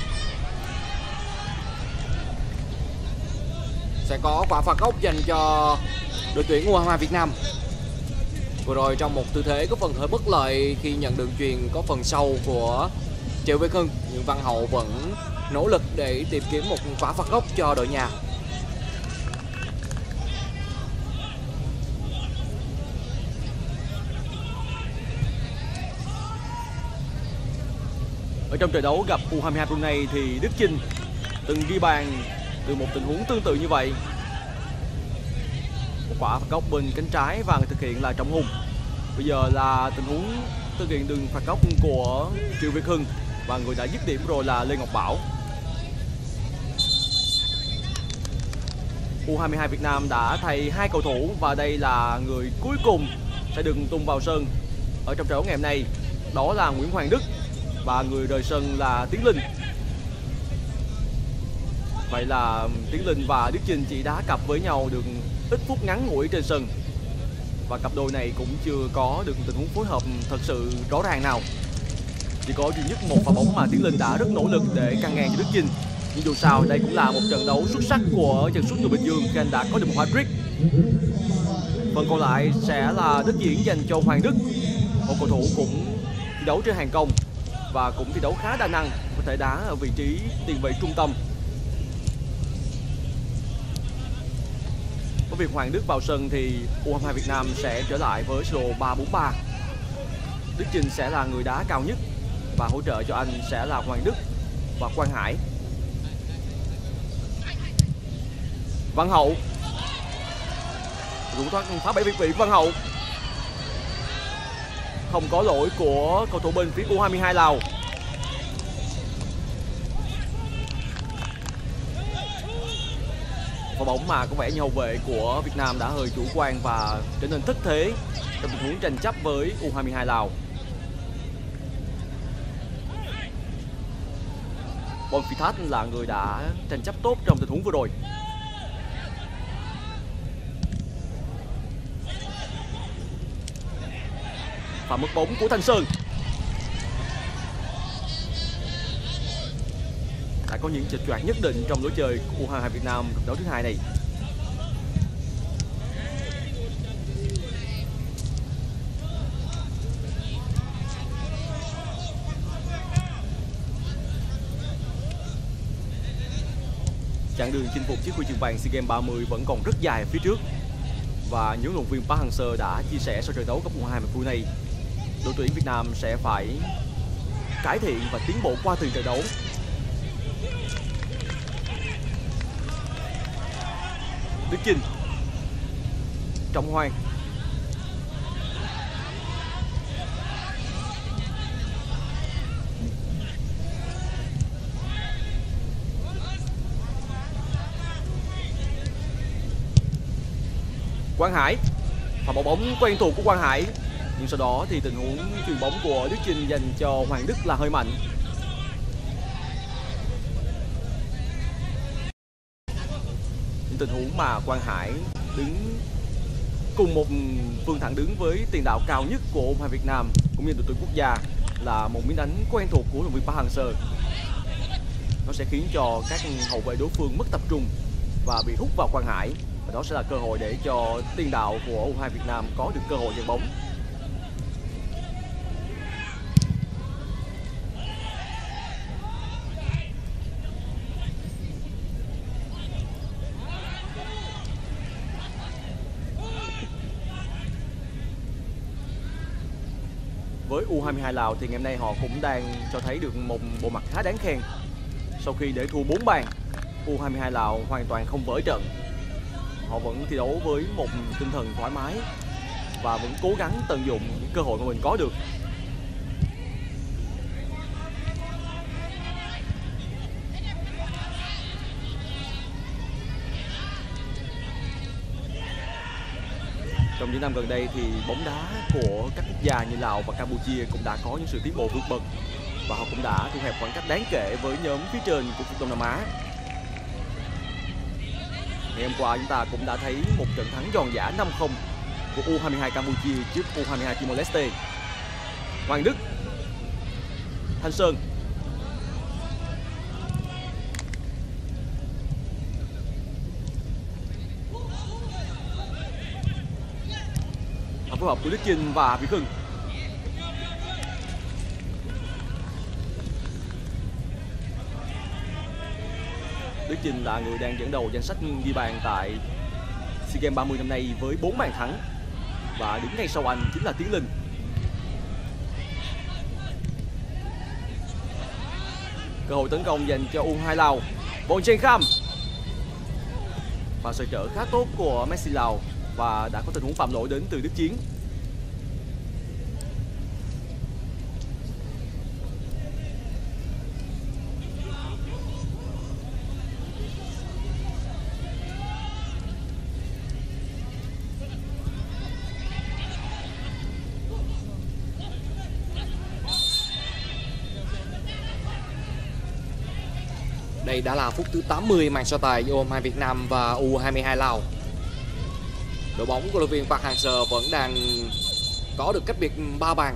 Sẽ có quả phạt góc dành cho đội tuyển U22 Việt Nam. Vừa rồi trong một tư thế có phần hơi bất lợi khi nhận đường chuyền có phần sâu của Triệu Việt Hưng, nhưng Văn Hậu vẫn nỗ lực để tìm kiếm một quả phạt góc cho đội nhà. trong trận đấu gặp U22 Brunei thì Đức Chinh từng ghi bàn từ một tình huống tương tự như vậy. Một quả phạt góc bên cánh trái và người thực hiện là Trọng Hùng. Bây giờ là tình huống thực hiện đường phạt góc của Triệu Việt Hưng và người đã dứt điểm rồi là Lê Ngọc Bảo. U22 Việt Nam đã thay 2 cầu thủ và đây là người cuối cùng sẽ được tung vào sân ở trong trận đấu ngày hôm nay. Đó là Nguyễn Hoàng Đức và người rời sân là Tiến Linh. Vậy là Tiến Linh và Đức Chinh chỉ đá cặp với nhau được ít phút ngắn ngủi trên sân. Và cặp đôi này cũng chưa có được tình huống phối hợp thật sự rõ ràng nào. Chỉ có duy nhất một pha bóng mà Tiến Linh đã rất nỗ lực để căng ngang cho Đức Chinh. Nhưng dù sao đây cũng là một trận đấu xuất sắc của chân sút người Bình Dương khi anh đã có được một hat-trick. Phần còn lại sẽ là đất diễn dành cho Hoàng Đức, một cầu thủ cũng thi đấu trên hàng công và cũng thi đấu khá đa năng, có thể đá ở vị trí tiền vệ trung tâm. Với việc Hoàng Đức vào sân thì U22 Việt Nam sẽ trở lại với sơ đồ 3-4-3. Đức Chinh sẽ là người đá cao nhất và hỗ trợ cho anh sẽ là Hoàng Đức và Quang Hải. Văn Hậu rụng thoát phá bẫy việt vị Văn Hậu. Không có lỗi của cầu thủ bên phía U22 Lào. Và bóng mà có vẻ như hậu vệ của Việt Nam đã hơi chủ quan và trở nên thất thế trong tình huống tranh chấp với U22 Lào. Bonfithat là người đã tranh chấp tốt trong tình huống vừa rồi. Và mất bóng của Thanh Sơn. Đã có những chệch choạng nhất định trong lối chơi của U22 Việt Nam đấu thứ hai này. Chặng đường chinh phục chiếc huy chương vàng SEA Games 30 vẫn còn rất dài ở phía trước. Và những huấn luyện viên Park Hang-seo đã chia sẻ sau trận đấu cấp U22 Brunei, đội tuyển Việt Nam sẽ phải cải thiện và tiến bộ qua từng trận đấu. Đức Chinh, Trọng Hoàng, Quang Hải. Và một bóng quen thuộc của Quang Hải. Nhưng sau đó thì tình huống chuyền bóng của Đức Chinh dành cho Hoàng Đức là hơi mạnh. Những tình huống mà Quang Hải đứng cùng một phương thẳng đứng với tiền đạo cao nhất của U22 Việt Nam cũng như đội tuyển quốc gia là một miếng đánh quen thuộc của huấn luyện viên Park Hang-seo. Nó sẽ khiến cho các hậu vệ đối phương mất tập trung và bị hút vào Quang Hải. Và đó sẽ là cơ hội để cho tiền đạo của U22 Việt Nam có được cơ hội nhận bóng. Với U22 Lào thì ngày hôm nay họ cũng đang cho thấy được một bộ mặt khá đáng khen. Sau khi để thua 4 bàn, U22 Lào hoàn toàn không vỡ trận. Họ vẫn thi đấu với một tinh thần thoải mái và vẫn cố gắng tận dụng những cơ hội mà mình có được. Trong những năm gần đây thì bóng đá của các quốc gia như Lào và Campuchia cũng đã có những sự tiến bộ vượt bậc và họ cũng đã thu hẹp khoảng cách đáng kể với nhóm phía trên của khu vực Đông Nam Á. Ngày hôm qua chúng ta cũng đã thấy một trận thắng giòn giã 5-0 của U22 Campuchia trước U22 Timor-Leste. Hoàng Đức, Thanh Sơn, phối hợp của Đức Chinh và Việt Hưng. Đức Chinh là người đang dẫn đầu danh sách ghi bàn tại SEA Games 30 năm nay với 4 bàn thắng và đứng ngay sau anh chính là Tiến Linh. Cơ hội tấn công dành cho U22 Lào. Von Chen Kham. Và sự trợ khá tốt của Messi Lào và đã có tình huống phạm lỗi đến từ Đức Chiến. Đây đã là phút thứ 80 màn so tài giữa U22 Việt Nam và U22 Lào. Đội bóng của huấn luyện viên Park Hang-seo vẫn đang có được cách biệt 3 bàn.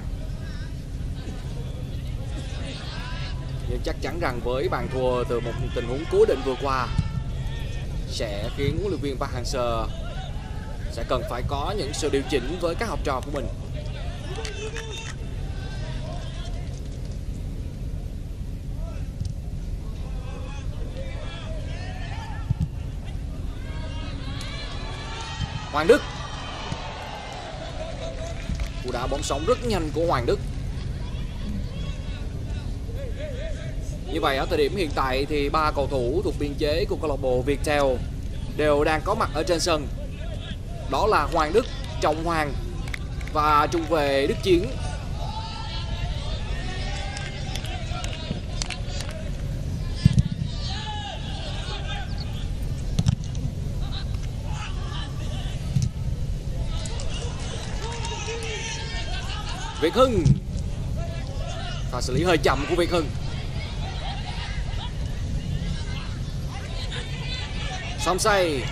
Nhưng chắc chắn rằng với bàn thua từ một tình huống cố định vừa qua sẽ khiến huấn luyện viên Park Hang-seo sẽ cần phải có những sự điều chỉnh với các học trò của mình. Hoàng Đức. Cú đá bóng sống rất nhanh của Hoàng Đức. Như vậy ở thời điểm hiện tại thì 3 cầu thủ thuộc biên chế của câu lạc bộ Viettel đều đang có mặt ở trên sân. Đó là Hoàng Đức, Trọng Hoàng và trung vệ Đức Chiến. Việt Hưng. Pha xử lý hơi chậm của Việt Hưng. Somsay.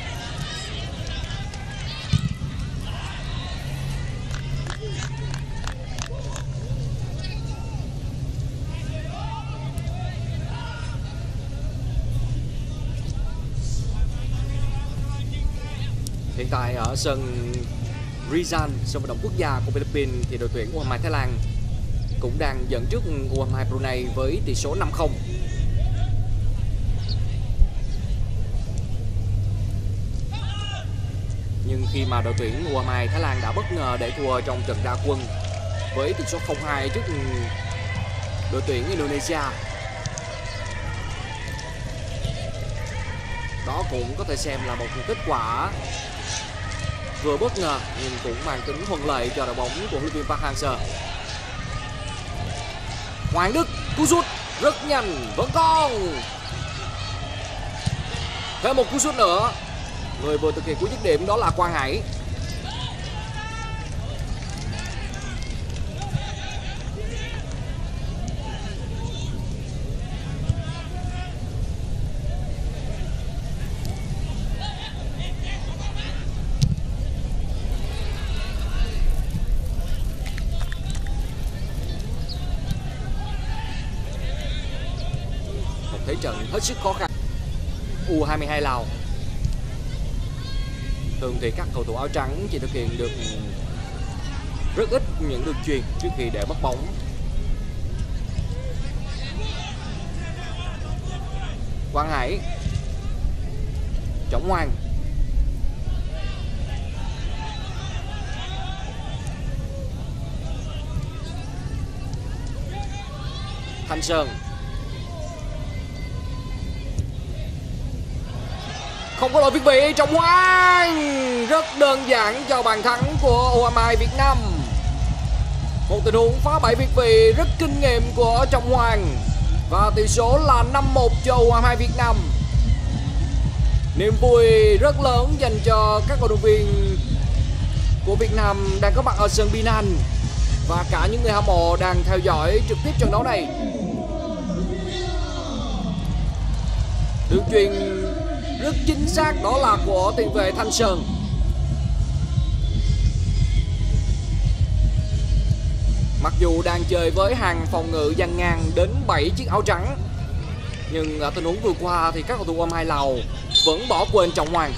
Hiện tại ở sân Rizal, sân vận động quốc gia của Philippines, thì đội tuyển U22 Thái Lan cũng đang dẫn trước U22 Brunei với tỷ số 5-0. Nhưng khi mà đội tuyển U22 Thái Lan đã bất ngờ để thua trong trận ra quân với tỷ số 0-2 trước đội tuyển Indonesia, đó cũng có thể xem là một kết quả vừa bất ngờ nhưng cũng mang tính thuận lợi cho đội bóng của huấn luyện viên Park Hang-seo. Hoàng Đức, cú sút rất nhanh, vẫn còn. Thêm một cú sút nữa. Người vừa thực hiện cú dứt điểm đó là Quang Hải. Thế trận hết sức khó khăn. U22 Lào thường thì các cầu thủ áo trắng chỉ thực hiện được rất ít những đường chuyền trước khi để mất bóng. Quang Hải, Trọng Hoàng, Thanh Sơn. Không có lỗi việt vị, Trọng Hoàng rất đơn giản cho bàn thắng của U22 Việt Nam. Một tình huống phá bẫy việt vị rất kinh nghiệm của Trọng Hoàng và tỷ số là 5-1 cho U22 Việt Nam. Niềm vui rất lớn dành cho các cổ động viên của Việt Nam đang có mặt ở sân Binan và cả những người hâm mộ đang theo dõi trực tiếp trận đấu này. Đường chuyền rất chính xác đó là của tiền vệ Thanh Sơn. Mặc dù đang chơi với hàng phòng ngự dàn ngang đến 7 chiếc áo trắng, nhưng ở tình huống vừa qua thì các cầu thủ U22 Lào vẫn bỏ quên Trọng Hoàng.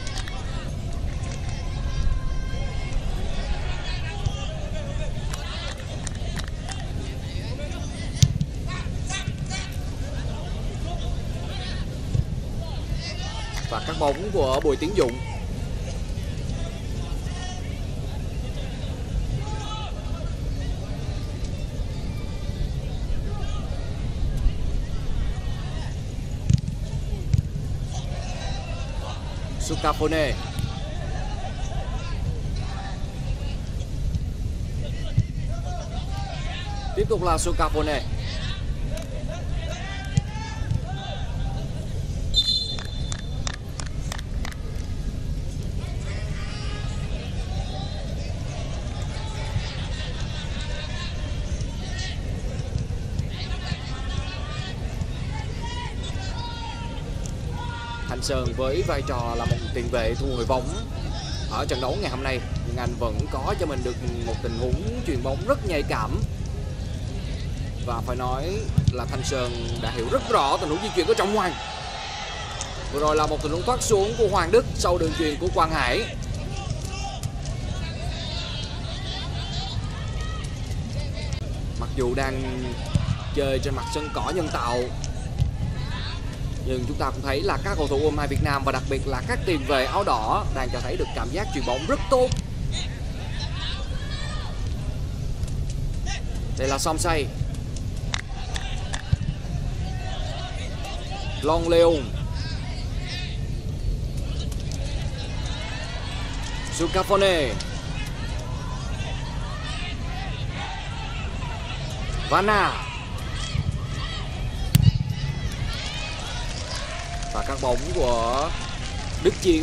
Và cắt bóng của Bùi Tiến Dũng. Sukafone. Tiếp tục là Sukafone. Thanh Sơn với vai trò là một tiền vệ thu hồi bóng ở trận đấu ngày hôm nay, nhưng anh vẫn có cho mình được một tình huống chuyền bóng rất nhạy cảm. Và phải nói là Thanh Sơn đã hiểu rất rõ tình huống di chuyển của Trọng Hoàng. Vừa rồi là một tình huống thoát xuống của Hoàng Đức sau đường chuyền của Quang Hải. Mặc dù đang chơi trên mặt sân cỏ nhân tạo, nhưng chúng ta cũng thấy là các cầu thủ U22 Việt Nam và đặc biệt là các tiền vệ áo đỏ đang cho thấy được cảm giác chuyền bóng rất tốt. Đây là Somsay. Long Leon. Sukafone. Vanna. Và các bóng của Đức Chiến.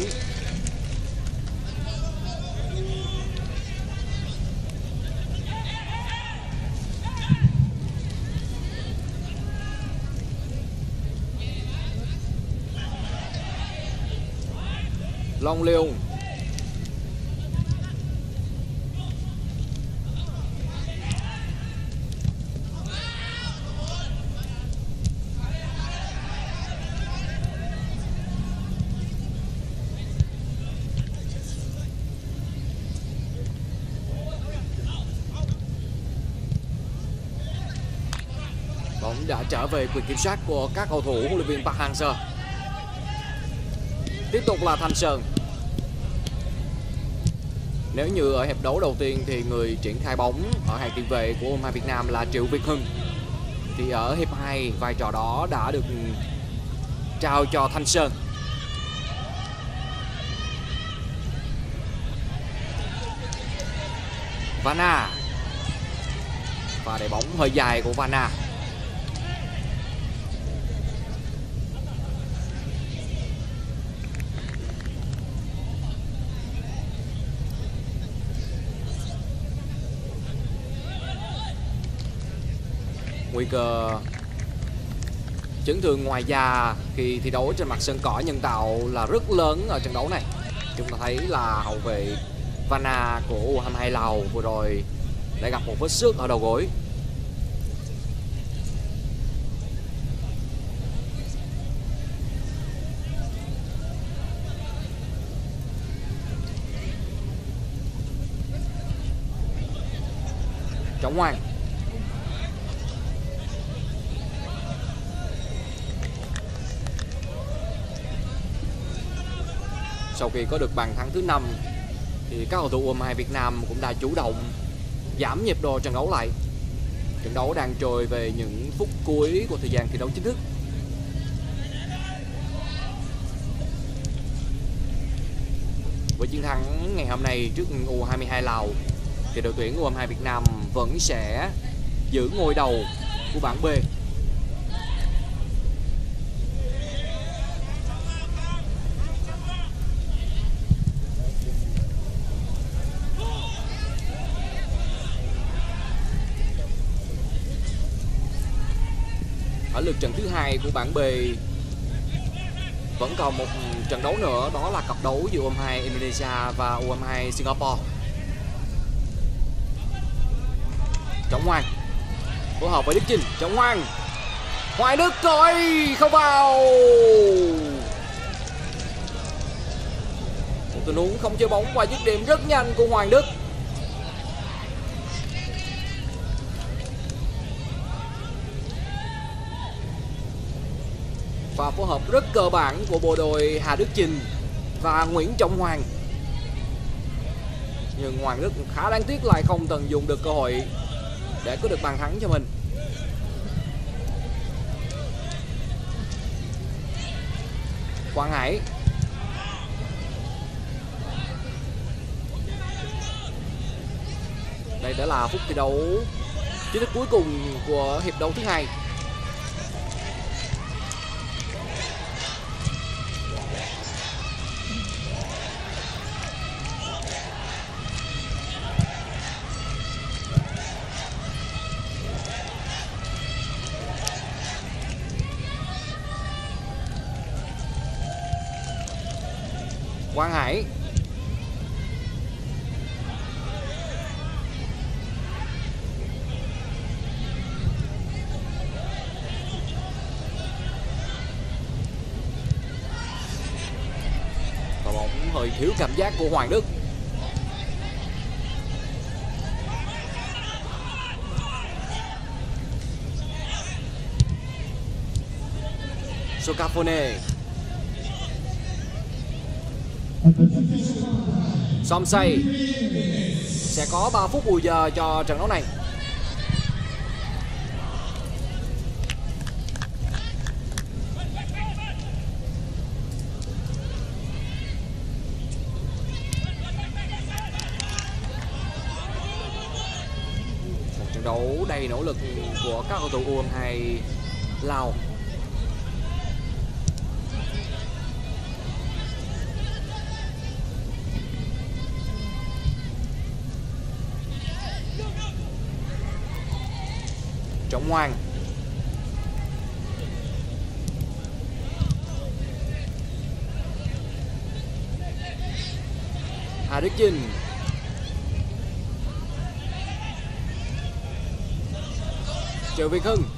Long Leon. Bóng đã trở về quyền kiểm soát của các cầu thủ huấn luyện viên Park Hang-seo. Tiếp tục là Thanh Sơn. Nếu như ở hiệp đấu đầu tiên thì người triển khai bóng ở hàng tiền vệ của U22 Việt Nam là Triệu Việt Hưng, thì ở hiệp 2 vai trò đó đã được trao cho Thanh Sơn. Vanna. Và để bóng hơi dài của Vanna. Nguy cơ chấn thương ngoài da khi thi đấu trên mặt sân cỏ nhân tạo là rất lớn ở trận đấu này. Chúng ta thấy là hậu vệ Vanna của U22 Lào vừa rồi đã gặp một vết xước ở đầu gối. Trọng Hoàng. Sau khi có được bàn thắng thứ 5 thì các cầu thủ U22 Việt Nam cũng đã chủ động giảm nhịp độ trận đấu lại. Trận đấu đang trôi về những phút cuối của thời gian thi đấu chính thức. Với chiến thắng ngày hôm nay trước U22 Lào thì đội tuyển U22 Việt Nam vẫn sẽ giữ ngôi đầu của bảng B. Ở lượt trận thứ 2 của bảng B vẫn còn một trận đấu nữa, đó là cặp đấu giữa U22 Indonesia và U22 Singapore. Trọng Hoàng phối hợp với Đức Chinh. Trọng Hoàng. Hoài Đức rồi, không vào. Một tình huống không chơi bóng và dứt điểm rất nhanh của Hoàng Đức. Và phối hợp rất cơ bản của bộ đôi Hà Đức Chinh và Nguyễn Trọng Hoàng. Nhưng Hoàng Đức khá đáng tiếc lại không tận dụng được cơ hội để có được bàn thắng cho mình. Quang Hải. đã là phút thi đấu chính thức cuối cùng của hiệp đấu thứ hai. Quang Hải. Và bóng hơi thiếu cảm giác của Hoàng Đức. Sokafone. Somsay sẽ có 3 phút bù giờ cho trận đấu này. Một trận đấu đầy nỗ lực của các cầu thủ U22 Lào. Trọng Hoàng. Hà Đức Chinh. Triệu Việt Hưng.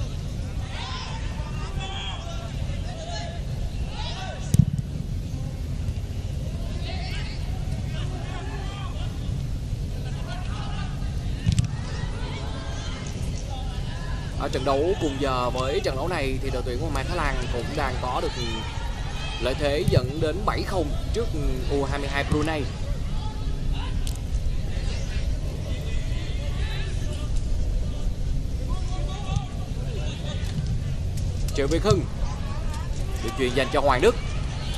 Ở trận đấu cùng giờ với trận đấu này thì đội tuyển U22 Thái Lan cũng đang có được lợi thế dẫn đến 7-0 trước U22 Brunei. Triệu Việt Hưng được chuyền dành cho Hoàng Đức.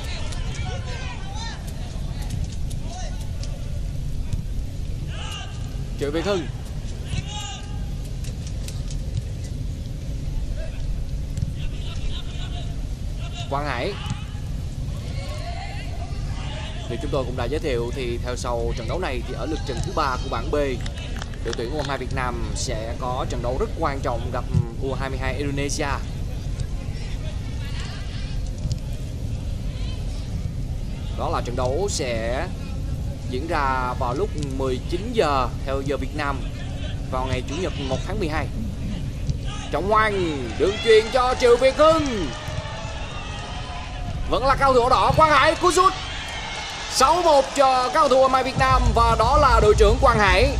Triệu Việt Hưng. Quang Hải. Thì chúng tôi cũng đã giới thiệu thì theo sau trận đấu này thì ở lượt trận thứ 3 của bảng B, đội tuyển U22 Việt Nam sẽ có trận đấu rất quan trọng gặp U22 Indonesia. Đó là trận đấu sẽ diễn ra vào lúc 19 giờ theo giờ Việt Nam vào ngày Chủ nhật 1 tháng 12. Trọng Hoàng đường chuyền cho Triệu Việt Hưng. Vẫn là cao thủ áo đỏ. Quang Hải cú sút 6-1 cho cao thủ U22 Việt Nam và đó là đội trưởng Quang Hải.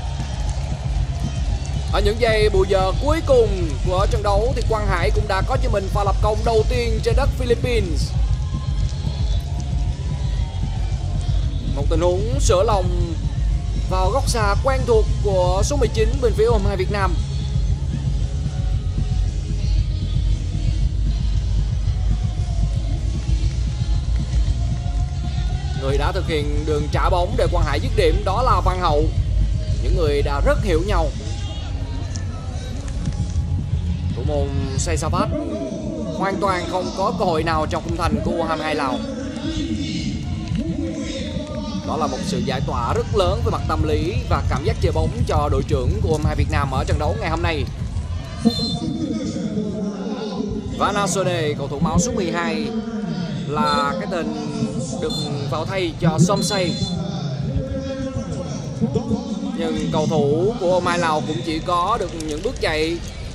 Ở những giây bù giờ cuối cùng của trận đấu thì Quang Hải cũng đã có cho mình pha lập công đầu tiên trên đất Philippines. Một tình huống sửa lòng vào góc xa quen thuộc của số 19 bên phía U22 Việt Nam. Người đã thực hiện đường trả bóng để Quang Hải dứt điểm đó là Văn Hậu. Những người đã rất hiểu nhau. Thủ môn Saisavat hoàn toàn không có cơ hội nào trong khung thành của U22 Lào. Đó là một sự giải tỏa rất lớn về mặt tâm lý và cảm giác chơi bóng cho đội trưởng của U22 Việt Nam ở trận đấu ngày hôm nay. Vanasone, cầu thủ máu số 12 là cái tên được vào thay cho Somsay. Nhưng cầu thủ của U22 Lào cũng chỉ có được những bước chạy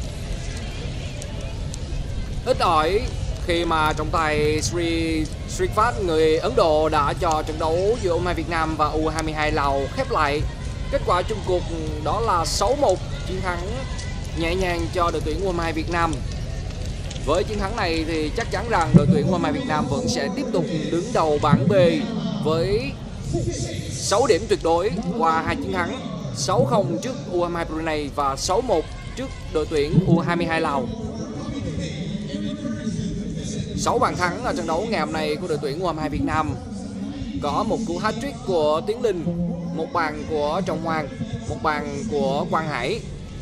ít ỏi khi mà trọng tài Srifat người Ấn Độ đã cho trận đấu giữa U22 Việt Nam và U22 Lào khép lại. Kết quả chung cuộc đó là 6-1, chiến thắng nhẹ nhàng cho đội tuyển U22 Việt Nam. Với chiến thắng này thì chắc chắn rằng đội tuyển U22 Việt Nam vẫn sẽ tiếp tục đứng đầu bảng B với 6 điểm tuyệt đối qua 2 chiến thắng, 6-0 trước U22 Brunei và 6-1 trước đội tuyển U22 Lào. 6 bàn thắng ở trận đấu ngày hôm nay của đội tuyển U22 Việt Nam. Có một cú hat-trick của Tiến Linh, một bàn của Trọng Hoàng một bàn của Quang Hải.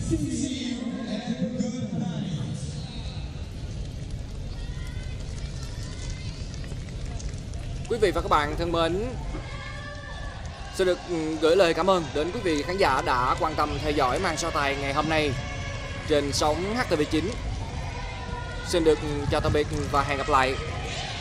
Quý vị và các bạn thân mến, xin được gửi lời cảm ơn đến quý vị khán giả đã quan tâm theo dõi màn so tài ngày hôm nay trên sóng HTV9. Xin được chào tạm biệt và hẹn gặp lại.